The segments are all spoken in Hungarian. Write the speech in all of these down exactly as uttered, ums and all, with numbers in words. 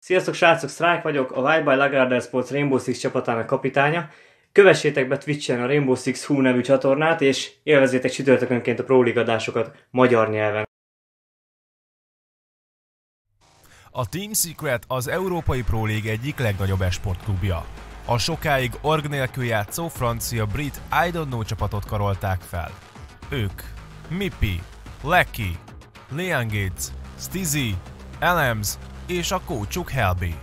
Sziasztok srácok, Strike vagyok, a Wild by Lagardère Sports Rainbow Six csapatának kapitánya. Kövessétek be Twitchen a Rainbow Six Hú nevű csatornát, és élvezzétek csütörtökönként a Pro League adásokat magyar nyelven. A Team Secret az Európai Pro League egyik legnagyobb esportklubja. A sokáig org nélkül játszó francia-brit I Don't Know csapatot karolták fel. Ők Mippy, Lecky, Leangates, Stizy, Elems és a coachuk Helby.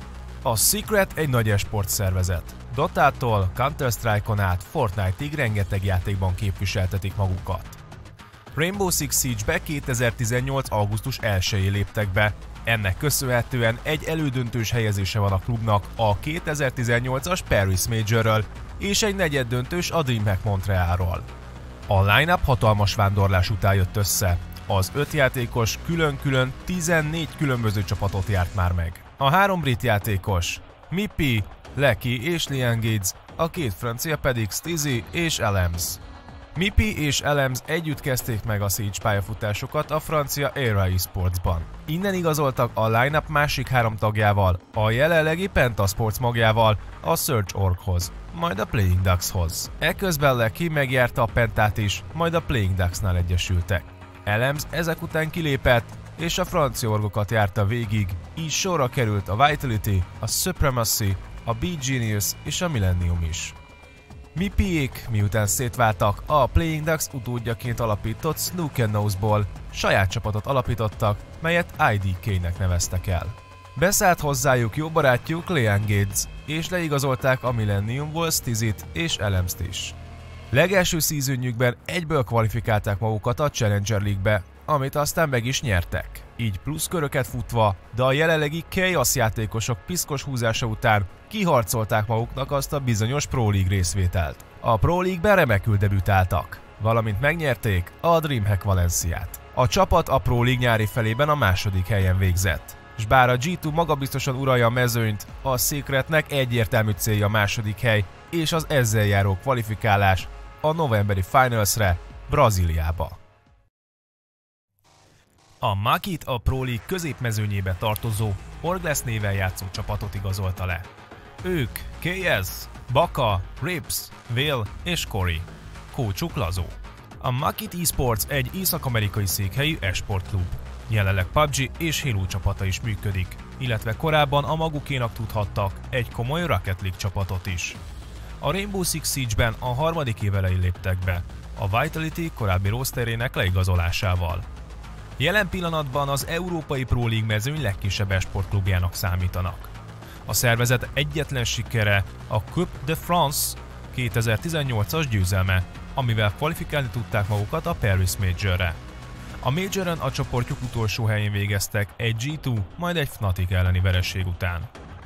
A Secret egy nagy esport szervezet. Dotától Counter-Strike-on át Fortnite-ig rengeteg játékban képviseltetik magukat. Rainbow Six Siege-be kétezer-tizennyolc. augusztus elsején léptek be, ennek köszönhetően egy elődöntős helyezése van a klubnak a kétezer-tizennyolcas Paris Majorről és egy negyeddöntős a DreamHack Montrealról. A line-up hatalmas vándorlás után jött össze. Az öt játékos külön-külön tizennégy különböző csapatot járt már meg. A három brit játékos, Mippy, Lecky és Leangates, a két francia pedig Stizy és Elems. Mippy és Elems együtt kezdték meg a Siege pályafutásokat a francia Era eSportsban. Innen igazoltak a line-up másik három tagjával, a jelenlegi Pentasports magjával, a Search point org-hoz, majd a Playing Duckshoz. Eközben Lecky megjárta a Pentát is, majd a Playing Ducksnál egyesültek. Elems ezek után kilépett, és a francia orgokat járta végig, így sorra került a Vitality, a Supremacy, a B-Genius és a Millennium is. Mippyék, miután szétváltak, a Playing Ducks utódjaként alapított Snook and Nose-ból saját csapatot alapítottak, melyet I D K-nek neveztek el. Beszállt hozzájuk jó barátjuk Leangates, és leigazolták a Millenniumból Stizyt és Elemst is. Legelső szezonjükben egyből kvalifikálták magukat a Challenger League-be, amit aztán meg is nyertek. Így plusz köröket futva, de a jelenlegi Chaos játékosok piszkos húzása után kiharcolták maguknak azt a bizonyos Pro League részvételt. A Pro League-ben remekül debütáltak, valamint megnyerték a DreamHack Valenciát. A csapat a Pro League nyári felében a második helyen végzett. S bár a G kettő magabiztosan uralja a mezőnyt, a Secretnek egyértelmű célja a második hely és az ezzel járó kvalifikálás a novemberi Finalsre, Brazíliába. A Makit a Pro League középmezőnyébe tartozó Orglass néven játszó csapatot igazolta le. Ők K S, Baka, Rips, Will és Cory. Coachuk Lazó. A Makit eSports egy észak-amerikai székhelyű esportklub. Jelenleg P U B G és Halo csapata is működik, illetve korábban a magukénak tudhattak egy komoly Rocket League csapatot is. A Rainbow Six Siege-ben a harmadik év elején léptek be, a Vitality korábbi rosterének leigazolásával. Jelen pillanatban az Európai Pro League mezőny legkisebb esportklubjának számítanak. A szervezet egyetlen sikere a Coupe de France kétezer-tizennyolcas győzelme, amivel kvalifikálni tudták magukat a Paris Majorre. A Majoron a csoportjuk utolsó helyén végeztek egy G kettő, majd egy Fnatic elleni vereség után.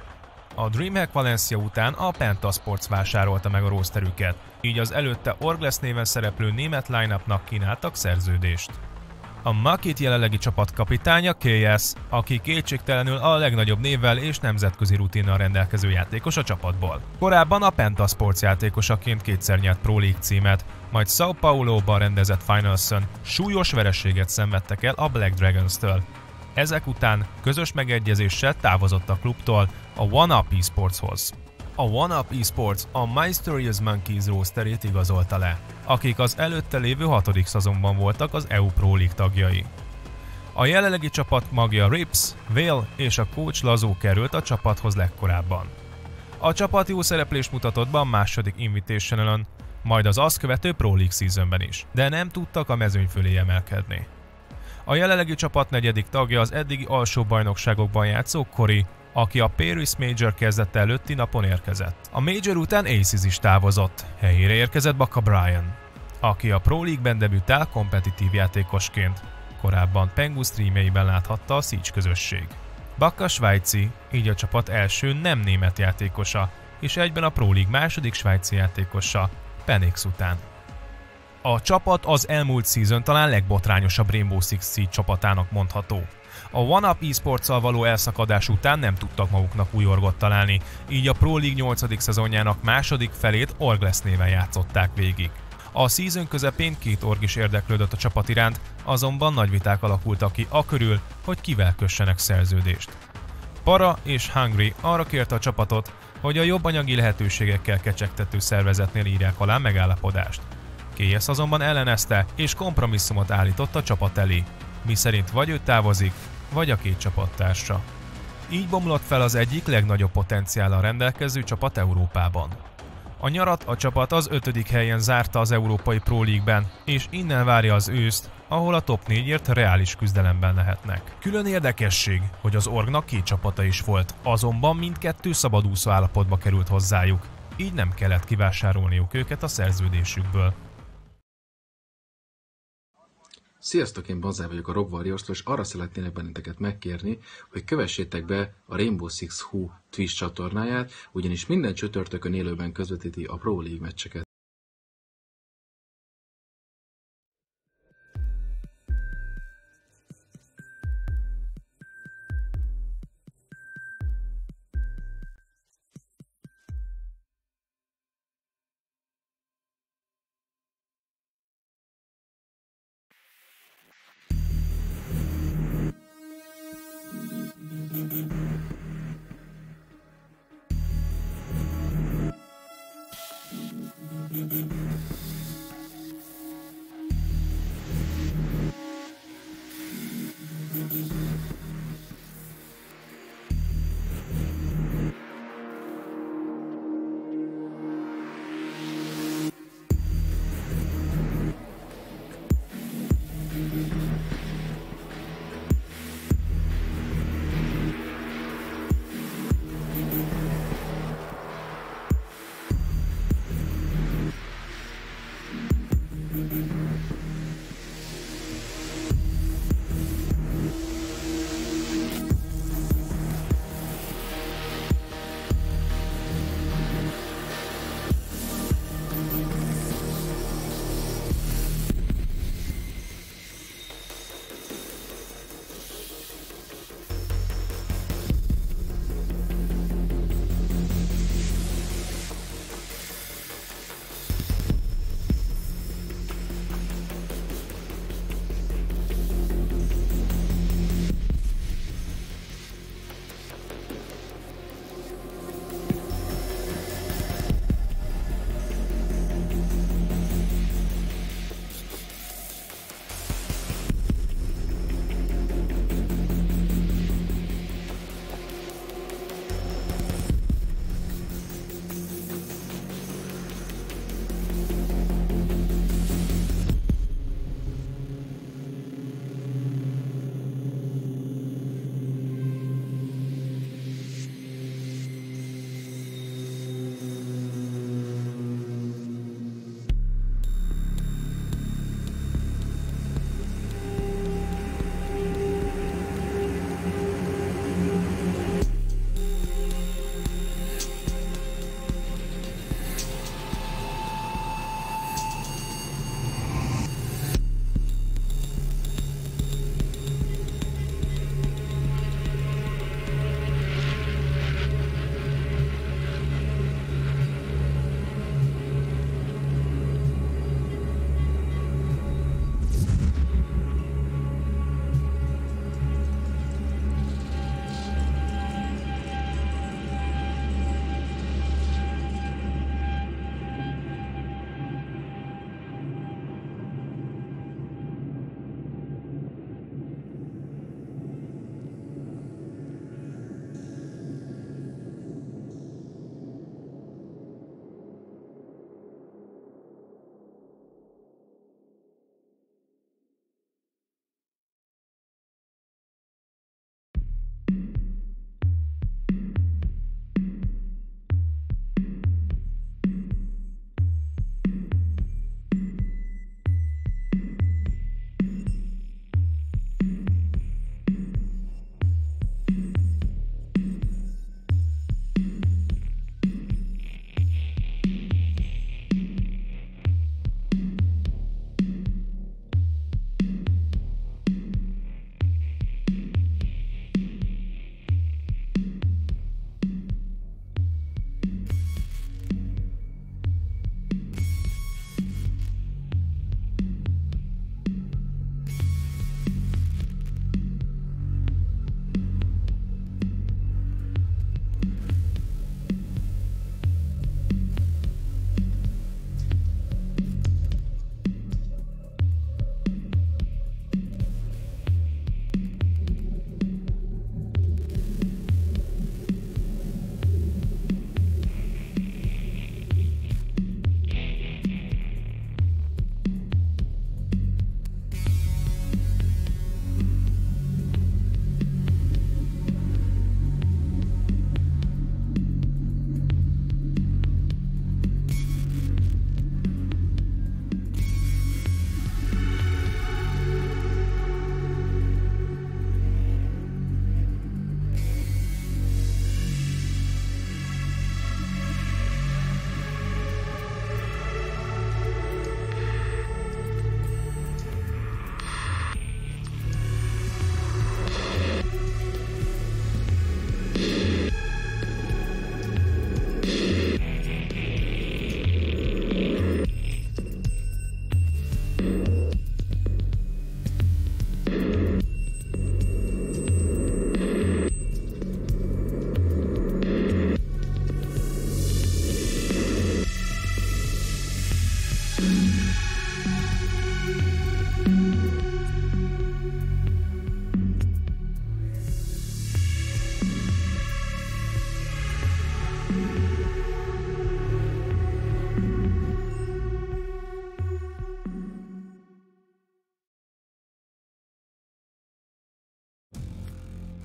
A DreamHack Valencia után a Pentasports vásárolta meg a rosterüket, így az előtte Orglass néven szereplő német line-upnak kínáltak szerződést. A Makit jelenlegi csapatkapitánya K S, aki kétségtelenül a legnagyobb névvel és nemzetközi rutinnal rendelkező játékos a csapatból. Korábban a Pentasports játékosaként kétszer nyert Pro League címet, majd São Paulo-ban rendezett Finalson súlyos vereséget szenvedtek el a Black Dragons-től. Ezek után közös megegyezéssel távozott a klubtól a One Up eSportshoz. A One Up eSports a Mysterious Monkeys rosterét igazolta le, akik az előtte lévő hatodik szezonban voltak az E U Pro League tagjai. A jelenlegi csapat magja Rips, Will és a coach Lazó került a csapathoz legkorábban. A csapat jó szereplést mutatott be a második Invitationalon, majd az azt követő Pro League seasonben is, de nem tudtak a mezőny fölé emelkedni. A jelenlegi csapat negyedik tagja az eddigi alsó bajnokságokban játszó Cory, aki a Paris Major kezdete előtti napon érkezett. A Major után Aces is távozott, helyére érkezett Baka Brian, aki a Pro League-ben debütál kompetitív játékosként. Korábban Pengu streamjeiben láthatta a Siege közösség. Baka svájci, így a csapat első nem német játékosa, és egyben a Pro League második svájci játékosa, Penix után. A csapat az elmúlt szezon talán legbotrányosabb Rainbow Six Siege csapatának mondható. A One Up eSports-szal való elszakadás után nem tudtak maguknak új orgot találni, így a Pro League nyolcadik szezonjának második felét Orglass néven játszották végig. A season közepén két org is érdeklődött a csapat iránt, azonban nagy viták alakultak ki akörül, hogy kivel kössenek szerződést. Para és Hungry arra kérte a csapatot, hogy a jobb anyagi lehetőségekkel kecsegtető szervezetnél írják alá megállapodást. ká es azonban ellenezte és kompromisszumot állított a csapat elé, miszerint vagy ő távozik, vagy a két csapattársa. Így bomlott fel az egyik legnagyobb potenciállal rendelkező csapat Európában. A nyarat a csapat az ötödik helyen zárta az Európai Pro League-ben, és innen várja az őszt, ahol a top négyért reális küzdelemben lehetnek. Külön érdekesség, hogy az orgnak két csapata is volt, azonban mindkettő szabadúszó állapotba került hozzájuk, így nem kellett kivásárolniuk őket a szerződésükből. Sziasztok, én Banzai vagyok a Rob Warriors-tól, és arra szeretnélek benneteket megkérni, hogy kövessétek be a Rainbow Six Hue Twitch csatornáját, ugyanis minden csütörtökön élőben közvetíti a Pro League meccseket.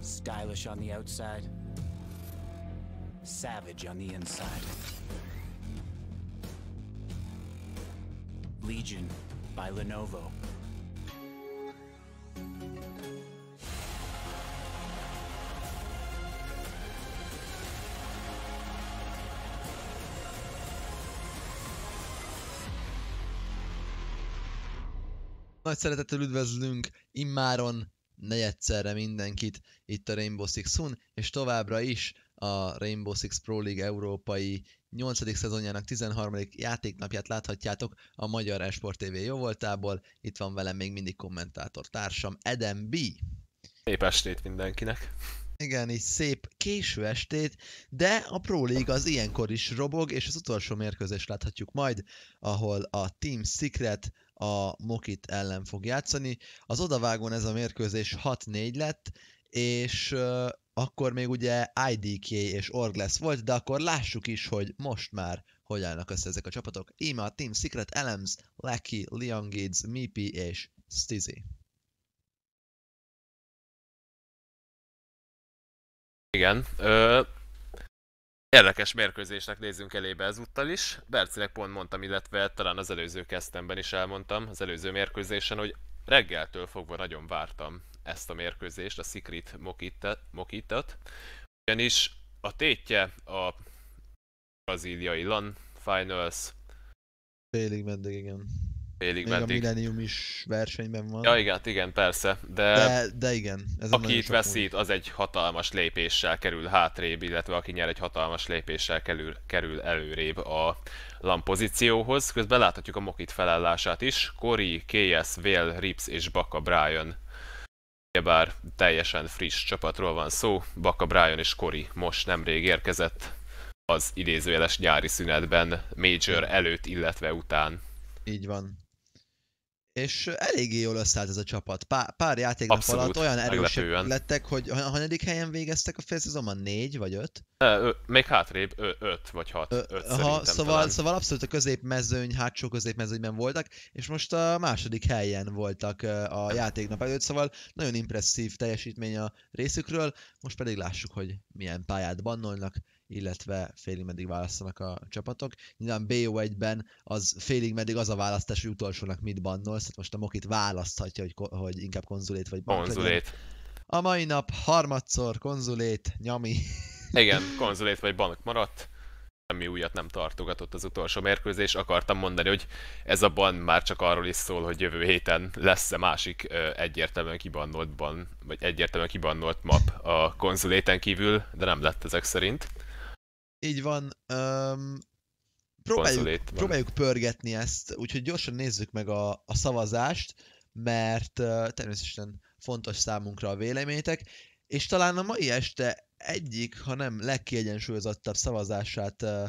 Stylish on the outside, savage on the inside. Legion by Lenovo. Nagy szeretettel üdvözlünk immáron negyedszerre mindenkit itt a Rainbow Six Hun, és továbbra is a Rainbow Six Pro League európai nyolcadik szezonjának tizenharmadik játéknapját láthatjátok a Magyar Esport té vé jóvoltából. Itt van velem még mindig kommentátor társam, Eden B. Szép estét mindenkinek! Igen, így szép késő estét, de a Pro League az ilyenkor is robog, és az utolsó mérkőzést láthatjuk majd, ahol a Team Secret a Mokit ellen fog játszani. Az odavágón ez a mérkőzés hat négy lett, és uh, akkor még ugye i dé ká és Orglass volt, de akkor lássuk is, hogy most már hogy állnak össze ezek a csapatok. Íme a Team Secret, Elems, Lucky, Leon Gids, Mipi és Stizy. Igen, ö, érdekes mérkőzésnek nézzünk elébe ezúttal is. Bercinek pont mondtam, illetve talán az előző kezdemben is elmondtam, az előző mérkőzésen, hogy reggeltől fogva nagyon vártam ezt a mérkőzést, a Secret Mokitot. Ugyanis a tétje a brazíliai LAN Finals. Félig meddig, igen. Félig Még meddig. a Millennium is versenyben van. Ja, igen, igen, persze, de, de, de igen. Ez aki itt veszít, az egy hatalmas lépéssel kerül hátrébb, illetve aki nyer egy hatalmas lépéssel kerül, kerül előrébb a LAN pozícióhoz. Közben láthatjuk a Mokit felállását is. Cory, ká es, Vale, Rips és Baka Brian. Bár teljesen friss csapatról van szó, Baka Brian és Cory most nemrég érkezett az idézőjeles nyári szünetben, Major előtt, illetve után. Így van. És eléggé jól összeállt ez a csapat. Pár, pár játéknap Abszolút, alatt olyan erősek meglepően lettek, hogy a hanyadik helyen végeztek a félszezonban? Négy vagy öt? Ö, még hátrébb ö, öt vagy hat. Ö, öt ha, szóval, talán. szóval abszolút a középmezőny, hátsó középmezőnyben voltak, és most a második helyen voltak a játéknap előtt, szóval nagyon impresszív teljesítmény a részükről, most pedig lássuk, hogy milyen pályát bannolnak, illetve félig meddig választanak a csapatok. Nyilván bé o egyben az félig meddig az a választás, hogy utolsónak mit bannolsz, tehát most a Mokit választhatja, hogy, hogy inkább konzulét vagy bank Konzulét. legyen. A mai nap harmadszor konzulét, nyami. Igen, konzulét vagy bank maradt. Semmi újat nem tartogatott az utolsó mérkőzés. Akartam mondani, hogy ez a ban már csak arról is szól, hogy jövő héten lesz-e másik ö, egyértelműen kibannolt ban, vagy egyértelműen kibannolt map a konzuléten kívül, de nem lett ezek szerint. Így van. Um, próbáljuk, próbáljuk pörgetni ezt, úgyhogy gyorsan nézzük meg a, a szavazást, mert uh, természetesen fontos számunkra a véleményetek, és talán a mai este egyik, ha nem legkiegyensúlyozottabb szavazását uh,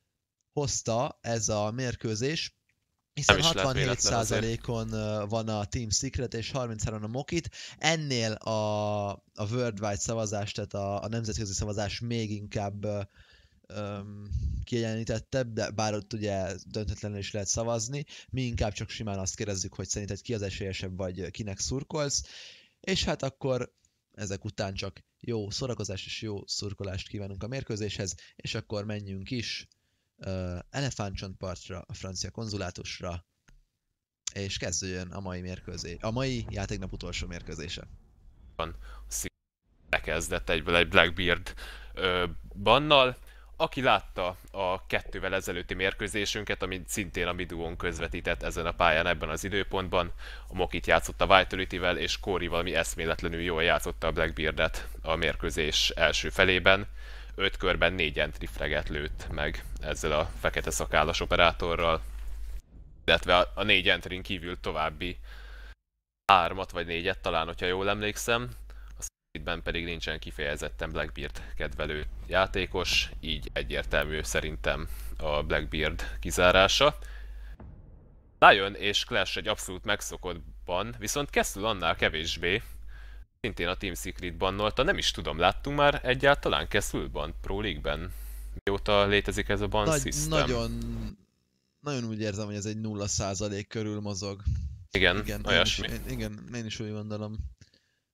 hozta ez a mérkőzés, hiszen hatvanhét százalékon van a Team Secret és harminchárom a Mokit. Ennél a, a worldwide szavazás, tehát a, a nemzetközi szavazás még inkább uh, Um, kiegyenlítettebb, de bár ott ugye döntetlenül is lehet szavazni. Mi inkább csak simán azt kérdezzük, hogy szerinted ki az esélyesebb, vagy kinek szurkolsz. És hát akkor ezek után csak jó szórakozást és jó szurkolást kívánunk a mérkőzéshez, és akkor menjünk is uh, Elefántcsontpartra, a francia konzulátusra, és kezdődjön a mai mérkőzés, a mai játéknap utolsó mérkőzése. Bekezdett egyből egy Blackbeard ö, bannal. Aki látta a kettővel ezelőtti mérkőzésünket, amit szintén a Miduon közvetített ezen a pályán ebben az időpontban, a Mokit játszott a Vitality-vel, és Cory valami eszméletlenül jól játszotta a Blackbeardet a mérkőzés első felében. Öt körben négy entry fraget lőtt meg ezzel a fekete szakállas operátorral, illetve a, a négy entrin kívül további hármat vagy négyet talán, hogyha jól emlékszem. Itt pedig nincsen kifejezetten Blackbeard kedvelő játékos, így egyértelmű szerintem a Blackbeard kizárása. Lion és Clash egy abszolút megszokott ban, viszont Castle annál kevésbé. Szintén a Team Secret bannolta, nem is tudom, láttunk már egyáltalán Castle-ban, Pro League-ben? Mióta létezik ez a ban Nagy, system? Nagyon, nagyon úgy érzem, hogy ez egy nulla százalék körül mozog. Igen, igen olyasmi. Én is, én, igen, én is úgy gondolom.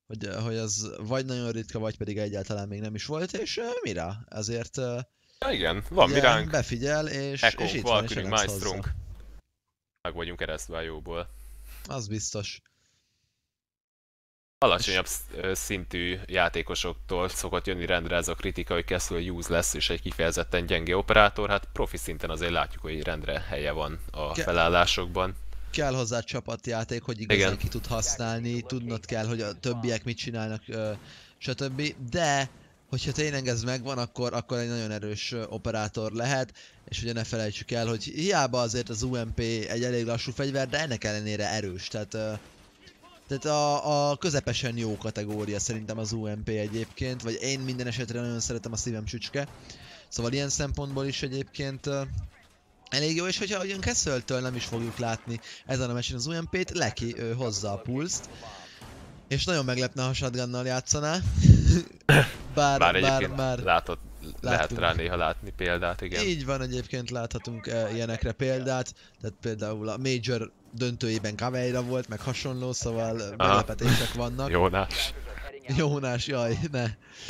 hogy, hogy az vagy nagyon ritka, vagy pedig egyáltalán még nem is volt, és uh, mira? Azért uh, ja, igen, van ugye, miránk, befigyel, és, Ekónk, és itt van, és Valkyrink, elemsz Maestrunk. hozzá. Meg vagyunk keresztve a jóból. Az biztos. Alacsonyabb szintű játékosoktól szokott jönni rendre ez a kritika, hogy Castle useless és egy kifejezetten gyenge operátor, hát profi szinten azért látjuk, hogy rendre helye van a Ke- felállásokban. Kell hozzá csapatjáték, hogy igazán Igen. ki tud használni, tudnod kell, hogy a többiek mit csinálnak, ö, stb. De, hogyha tényleg ez megvan, akkor, akkor egy nagyon erős ö, operátor lehet, és ugye ne felejtsük el, hogy hiába azért az u em pé egy elég lassú fegyver, de ennek ellenére erős, tehát... Ö, Tehát a, a közepesen jó kategória szerintem az u em pé egyébként, vagy én minden esetre nagyon szeretem a szívem csücske. Szóval ilyen szempontból is egyébként uh, elég jó, és hogyha ugyan Castle-től nem is fogjuk látni ezen a meccsen az u em pét, Leki uh, hozza a pulszt. És nagyon meglepne, ha shotgunnal játszaná. bár, Bár bár, egyébként bár látod, lehet láttunk. rá néha látni példát, igen. Így van, egyébként láthatunk uh, ilyenekre példát, tehát például a Major döntőjében Caveira volt, meg hasonló, szóval uh, meglepetések vannak. Jónás. Jónás, jaj, ne.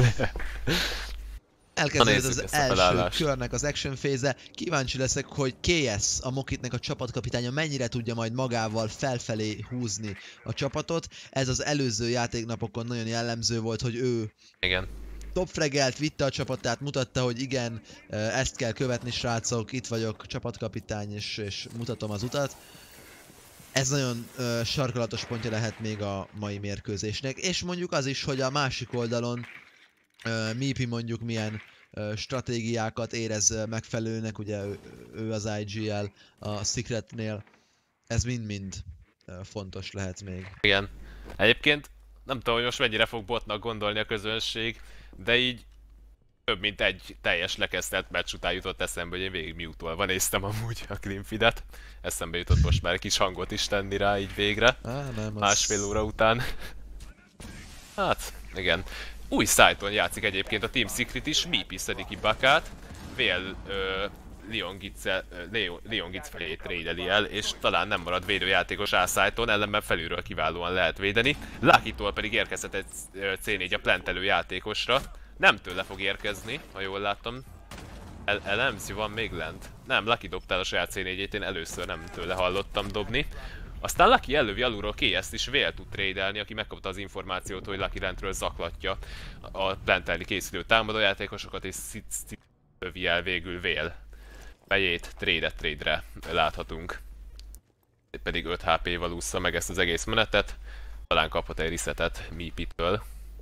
Elkezdődött az ezt a első felállást. körnek az action phase-e. Kíváncsi leszek, hogy ká es, a Mokitnek a csapatkapitánya mennyire tudja majd magával felfelé húzni a csapatot. Ez az előző játéknapokon nagyon jellemző volt, hogy ő Igen. topfregelt, vitte a csapatát, mutatta, hogy igen, ezt kell követni, srácok, itt vagyok, csapatkapitány, és, és mutatom az utat. Ez nagyon uh, sarkalatos pontja lehet még a mai mérkőzésnek, és mondjuk az is, hogy a másik oldalon uh, Mipi mondjuk milyen uh, stratégiákat érez uh, megfelelőnek, ugye ő, ő az i gé el a Secretnél, ez mind-mind uh, fontos lehet még. Igen. Egyébként nem tudom, hogy most mennyire fog botnak gondolni a közönség, de így több mint egy teljes lekezdett meccs után jutott eszembe, hogy én végig mute-olva néztem amúgy a Glimfidet. Eszembe jutott most már egy kis hangot is tenni rá így végre. Á, nem, az... Másfél óra után. Hát, igen. Új szájton játszik egyébként a Team Secret is, Mipi szedi ki Bakát, Vél ö, Leon Gitz-el, Leon, Leon Gitz felé trédeli el, és talán nem marad védőjátékos A szájton, ellenben felülről kiválóan lehet védeni. Lucky-tól pedig érkezett egy cé négy a plantelő játékosra. Nem tőle fog érkezni, ha jól láttam. El elemzi van még lent. Nem, Lucky dobtál a saját cé négyét, én először nem tőle hallottam dobni. Aztán Lucky elővi alulról ká es-t is Vél tud trédelni, aki megkapta az információt, hogy Lucky lentről zaklatja a plantelni készülő támadójátékosokat, és lövi el végül Vél fejét trédet trédre láthatunk. Itt pedig öt há pé-val ússza meg ezt az egész menetet. Talán kaphat egy resetet Mipi-től.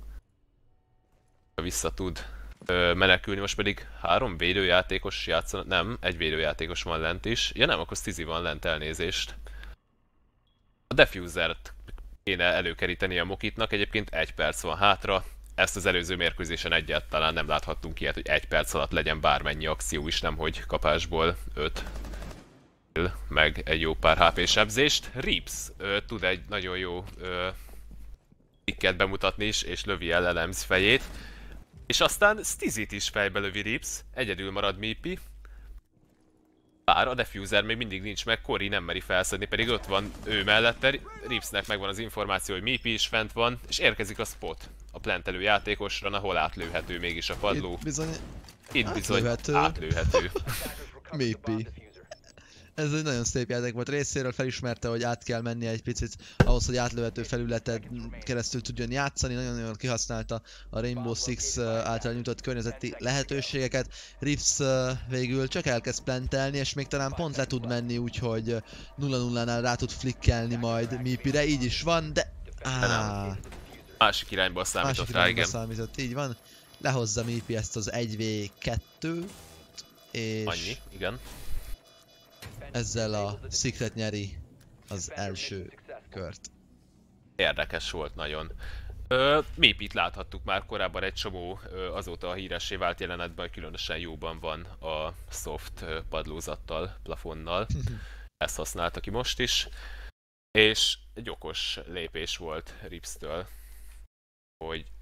Vissza tud ö, menekülni, most pedig három védőjátékos játszanak, nem, egy védőjátékos van lent is. Ja nem, akkor Stizy van lent, elnézést. A Diffuser-t kéne előkeríteni a Mokitnak, egyébként egy perc van hátra. Ezt az előző mérkőzésen egyáltalán nem láthattunk ilyet, hogy egy perc alatt legyen bármennyi akció is, nemhogy kapásból öt. Meg egy jó pár há pé sebzést. Rips ö, tud egy nagyon jó ö, tikket bemutatni is, és lövi el Elemz fejét. És aztán Stizit is fejbe lövi Rips, egyedül marad Mipi. Bár a Diffuser még mindig nincs meg, Cory nem meri felszedni, pedig ott van ő mellette. Ripsnek megvan az információ, hogy Mipi is fent van, és érkezik a spot a plantelő játékosra, ahol átlőhető mégis a padló. Itt bizony... Itt bizony átlőhető. átlőhető. Mipi. Ez egy nagyon szép játék volt részéről, felismerte, hogy át kell menni egy picit ahhoz, hogy átlőhető felületet keresztül tudjon játszani, nagyon-nagyon kihasználta a Rainbow Six által nyújtott környezeti lehetőségeket. Rips végül csak elkezd plantelni, és még talán pont le tud menni, úgyhogy nulla nullánál rá tud flickelni majd Mipire, így is van, de... Áh, Másik irányba számított másik rá, irányba igen. számított, így van. Lehozza Mipi ezt az egy vé kettőt, és... Annyi, igen. Ezzel a Secret nyeri az első kört. Érdekes volt nagyon. Ö, Mipit láthattuk már korábban egy csomó, ö, azóta a híressé vált jelenetben, különösen jóban van a soft ö, padlózattal, plafonnal. Ezt használta ki most is. És egy okos lépés volt Ripstől, hogy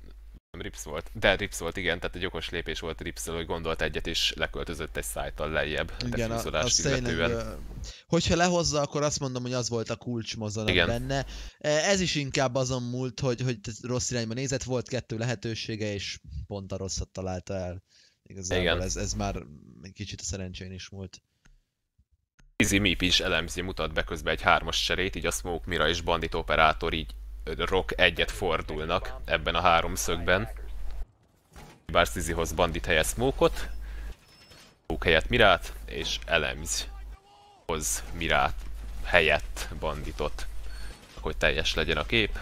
Rips volt. De Rips volt, igen, tehát egy okos lépés volt Ripszel, hogy gondolt egyet és leköltözött egy szájttal lejjebb. Igen, az tényleg, hogyha lehozza, akkor azt mondom, hogy az volt a kulcsmozzanat benne. Ez is inkább azon múlt, hogy, hogy rossz irányba nézett, volt kettő lehetősége, és pont a rosszat találta el. Igazából ez, ez már egy kicsit a szerencsén is múlt. Easy Meep is elemzi, mutat be közben egy hármas cserét, így a Smoke, Mira és Bandit operátor így Rock egyet fordulnak ebben a háromszögben. Bár Tizihoz Bandit helyett Smoke-ot, Smoke helyett Mirát, és elemzi hoz Mirát helyett Banditot, hogy teljes legyen a kép.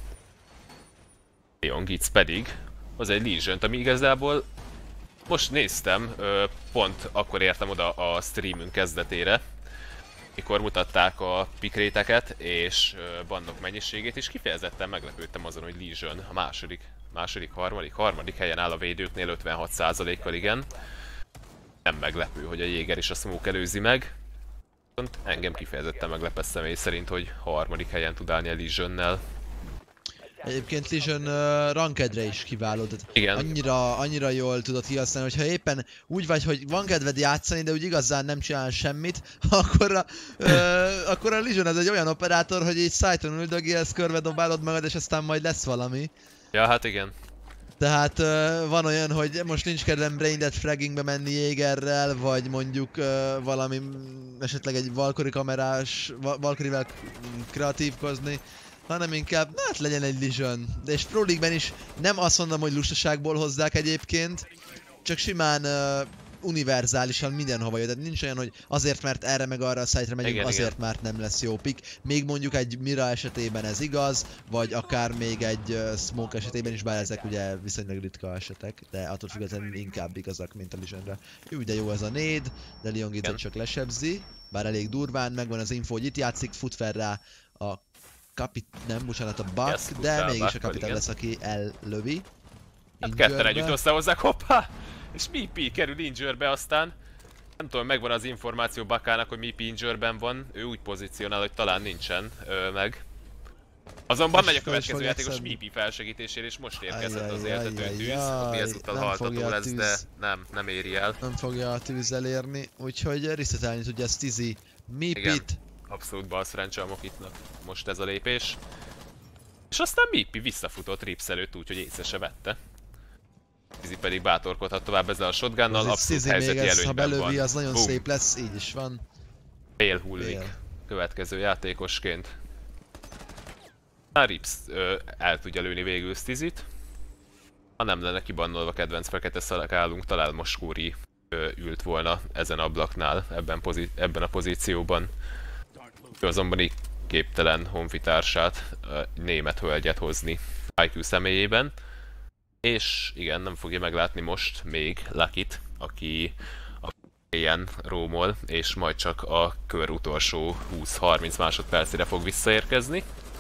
Leon Gitz pedig hoz egy Legion-t, ami igazából most néztem, pont akkor értem oda a streamünk kezdetére, mikor mutatták a pikréteket és bannok mennyiségét, és kifejezetten meglepődtem azon, hogy Legion a második, második, harmadik, harmadik helyen áll a védőknél ötvenhat százalékkal, igen. Nem meglepő, hogy a Jäger és a Smoke előzi meg. Engem kifejezetten meglepett személy szerint, hogy harmadik helyen tud állni a Legionnel. Egyébként Legion uh, rankedre is kiváló, tehát annyira, annyira jól tudod kihasználni, hogyha éppen úgy vagy, hogy van kedved játszani, de úgy igazán nem csinál semmit, akkor a, uh, akkor a Legion ez egy olyan operátor, hogy így szájton üldögélsz, körbe dobálod magad, és aztán majd lesz valami. Ja, hát igen. Tehát uh, van olyan, hogy most nincs kedvem braindead fraggingbe menni Jägerrel, vagy mondjuk uh, valami, esetleg egy Valkyrie kamerás, Valkyrie-vel kreatívkozni, hanem inkább, na hát legyen egy Legion. De és Pro League-ben is nem azt mondom, hogy lustaságból hozzák egyébként, csak simán uh, univerzálisan mindenhova jön. Tehát nincs olyan, hogy azért, mert erre meg arra a szájtra megyünk, igen, azért, igen. Mert nem lesz jó pick. Még mondjuk egy Mira esetében ez igaz, vagy akár még egy uh, Smoke esetében is, bár ezek ugye viszonylag ritka esetek, de attól függetlenül inkább igazak, mint a Legionre. Jó, de jó ez a néd, de Leon Gitzet csak lesebzi, bár elég durván, megvan az info, hogy itt játszik, fut fel rá a kapit... nem, bocsánat, a Buck, yes, de mégis a kapitán lesz, aki ellövi. Hát ketten együtt összehozzák, hoppá! És Meepy kerül injure-be, aztán nem tudom, megvan az információ Buckának, hogy Meepy injure-ben van, ő úgy pozícionál, hogy talán nincsen ö, meg. Azonban megy a következő játékos Meepy felsegítésére, és most érkezett az éltető tűz, ami ezúttal haltató lesz, de nem, nem éri el. Nem fogja a tűz elérni, úgyhogy resetelni tudja ezt Tizi Meepyt. Abszolút balszerencse a Mokitnak most ez a lépés. És aztán Meepy visszafutott Rips előtt úgy, hogy észre se vette. Tizi pedig bátorkodhat tovább ezzel a shotgunnal, abszolút helyzeti előnyben van. Ha belövi, az nagyon Boom. Szép lesz, így is van. Fél hullik következő játékosként. A Rips ö, el tudja lőni végül Stizit. Ha nem lenne kibannolva kedvenc fekete szalakálunk, talán most Kóri ö, ült volna ezen ablaknál, ebben, ebben a pozícióban. Ő azonban így képtelen honfitársát, német hölgyet hozni i kú személyében. És igen, nem fogja meglátni most még Luckit, aki a ilyen rómol, és majd csak a kör utolsó húsz-harminc másodpercére fog visszaérkezni.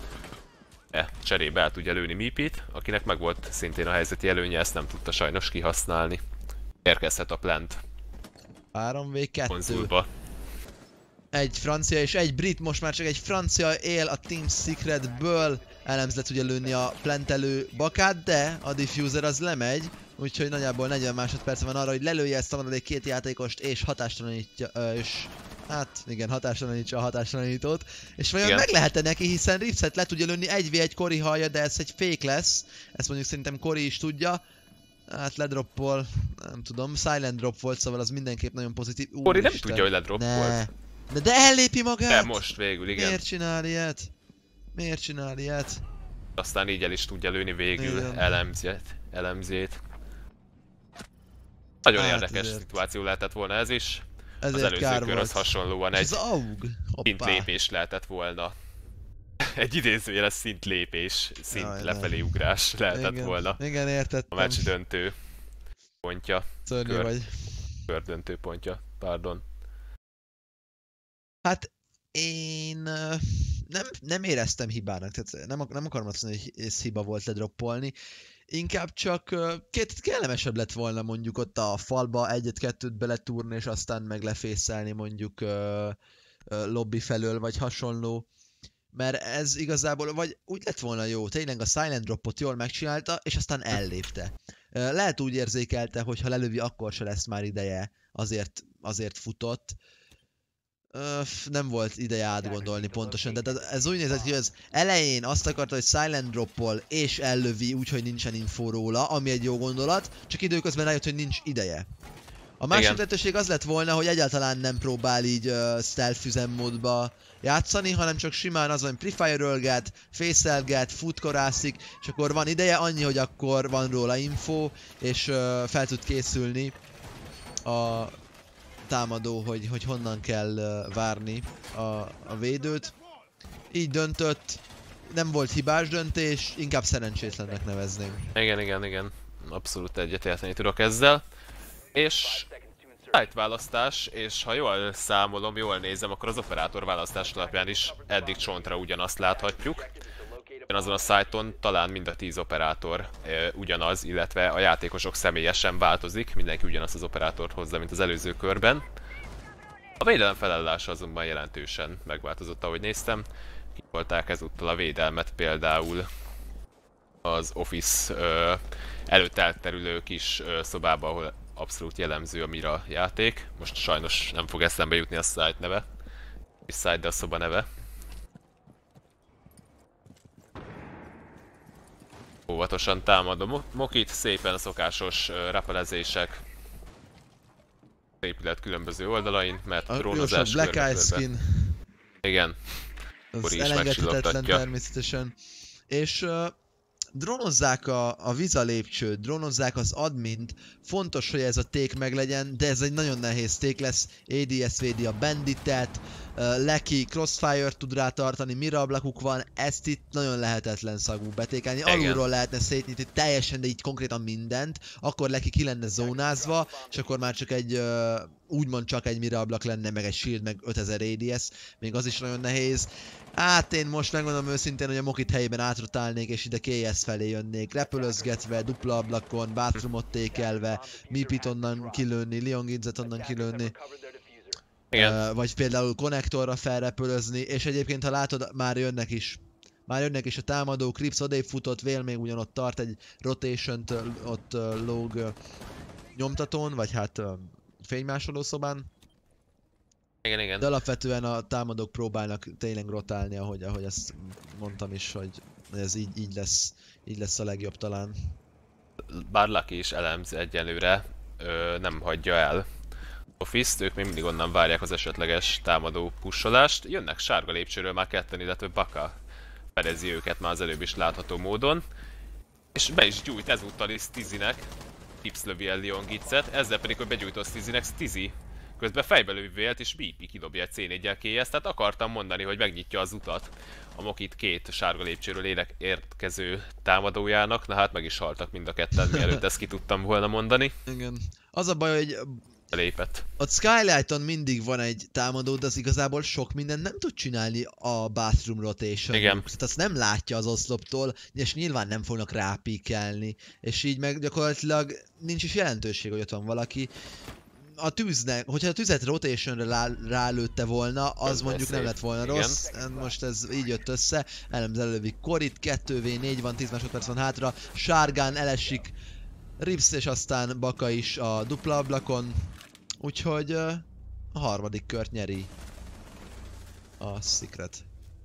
E, cserébe el tudja lőni Meepyt, akinek meg volt szintén a helyzeti előnye, ezt nem tudta sajnos kihasználni. Érkezhet a plant. három vé kettő. Konzulba. Egy francia és egy brit, most már csak egy francia él a Team Secretből. Elemz le tudja lőni a plantelő Bakát, de a diffuser az lemegy, úgyhogy nagyjából negyven másodperc van arra, hogy lelője ezt a maradék két játékost és hatástalanítja, és hát igen, hatástalanítja a hatástalanítót. És vajon meg lehet-e neki, hiszen Ripset le tudja lőni egy vé egy Cory hallja, de ez egy fake lesz. Ezt mondjuk szerintem Cory is tudja. Hát ledroppol, nem tudom, silent drop volt, szóval az mindenképp nagyon pozitív. Cory nem tudja, hogy ledroppolt. De, de ellépi magát! De most végül, igen. Miért csinál ilyet? Miért csinál ilyet? Aztán így el is tudja lőni végül elemzét. elemzét. Nagyon hát érdekes ezért. Szituáció lehetett volna ez is. Ezért az előző körhöz hasonlóan egy szint lépés lehetett volna. Egy idézőjeles szint lépés, szint Jaj, lefelé nem. ugrás lehetett igen, volna. Igen, értettem. A meccs döntő pontja. Szörnyű kör, vagy. Kör döntő pontja, pardon. Hát én nem, nem éreztem hibának, tehát nem, nem akarom azt mondani, hogy ez hiba volt ledroppolni. Inkább csak két kellemesebb lett volna mondjuk ott a falba egyet-kettőt beletúrni, és aztán meg lefészelni mondjuk uh, uh, lobby felől, vagy hasonló. Mert ez igazából, vagy úgy lett volna jó, tényleg a Silent Dropot jól megcsinálta, és aztán ellépte. Lehet úgy érzékelte, hogy ha lelövi, akkor se lesz már ideje, azért, azért futott. Nem volt ideje átgondolni pontosan, de ez úgy nézett, hogy az elején azt akarta, hogy Silent Droppol és ellövi, úgyhogy nincsen info róla, ami egy jó gondolat, csak időközben rájött, hogy nincs ideje. A másik lehetőség az lett volna, hogy egyáltalán nem próbál így uh, stealth üzemmódba játszani, hanem csak simán az, hogy prefire-ölget, face-elget, futkorászik, és akkor van ideje, annyi, hogy akkor van róla info, és uh, fel tud készülni a támadó, hogy, hogy honnan kell uh, várni a, a védőt. Így döntött, nem volt hibás döntés, inkább szerencsétlennek nevezném. Igen, igen, igen. Abszolút egyetérteni tudok ezzel. És site választás, és ha jól számolom, jól nézem, akkor az operátor választás alapján is eddig csontra ugyanazt láthatjuk. Azon a szájton talán mind a tíz operátor e, ugyanaz, illetve a játékosok személyesen változik, mindenki ugyanazt az operátort hozza, mint az előző körben. A védelem felállása azonban jelentősen megváltozott, ahogy néztem. Kivolták ezúttal a védelmet például az Office e, előtt elterülő kis e, szobába, ahol abszolút jellemző a Mira játék. Most sajnos nem fog eszembe jutni a site neve. És site, de a szoba neve. Óvatosan támadom Mokit, szépen a szokásos uh, rappelezések épület különböző oldalain, mert a drónozás Black Eye Skin. Igen. Az elengedhetetlen természetesen. És uh, drónozzák a, a Viza lépcsőt, drónozzák az admint, fontos, hogy ez a take meglegyen, de ez egy nagyon nehéz take lesz. á dé es védi a banditet, uh, Leki crossfire tud rá tartani, Mira ablakuk van, ezt itt nagyon lehetetlen szagú betékelni. Alulról lehetne szétnyitni teljesen, de így konkrétan mindent, akkor Leki ki lenne zónázva, és akkor már csak egy, uh, úgymond csak egy Mira ablak lenne, meg egy shield, meg ötezer á dé es, még az is nagyon nehéz. Hát én most megmondom őszintén, hogy a Mokit helyében átrotálnék, és ide ká es felé jönnék, repülözgetve, dupla ablakon, bathroomot tékelve, Mipit onnan kilőni, Leon Ginzet onnan kilőni. Uh, vagy például konnektorra felrepülözni, és egyébként ha látod, már jönnek is. Már jönnek is a támadók, Crips odébb futott, Vél még ugyanott tart egy rotation-t, ott uh, lóg uh, nyomtatón, vagy hát uh, fénymásoló szobán. Igen, igen. De alapvetően a támadók próbálnak tényleg rotálni, ahogy, ahogy ezt mondtam is, hogy ez így, így, lesz, így lesz a legjobb talán. Bár Lucky is elemz egyelőre, ö, nem hagyja el Office-t, ők még mindig onnan várják az esetleges támadó pusholást. Jönnek sárga lépcsőről már ketten, illetve Baka fedezi őket már az előbb is látható módon. És be is gyújt ezúttal is Stizzynek, Tips lövi el Leon Gitzet, ezzel pedig, hogy begyújtott Stizzynek, Stizzy közben fejbe lövi Vélt, és bé pé kidobja egy cé négyel ká es, tehát akartam mondani, hogy megnyitja az utat a Mokit két sárga lépcsőről élek érkező támadójának, na hát meg is haltak mind a ketten, mielőtt ezt ki tudtam volna mondani. Igen. Az a baj, hogy lépett. Ott Skylighton mindig van egy támadó, de az igazából sok mindent nem tud csinálni a bathroom rotation. Igen. Tehát azt nem látja az oszloptól, és nyilván nem fognak rápíkelni. És így meg gyakorlatilag nincs is jelentőség, hogy ott van valaki. A tűznek, hogyha a tüzet rotationre rá, rálőtte volna, az ez mondjuk nem lett volna igen. Rossz. Most ez így jött össze. Elemz elővi Coryt, kettő vé négy van, tíz másodperc van hátra. Sárgán elesik Rips, és aztán Baka is a dupla ablakon. Úgyhogy uh, a harmadik kört nyeri a Secret.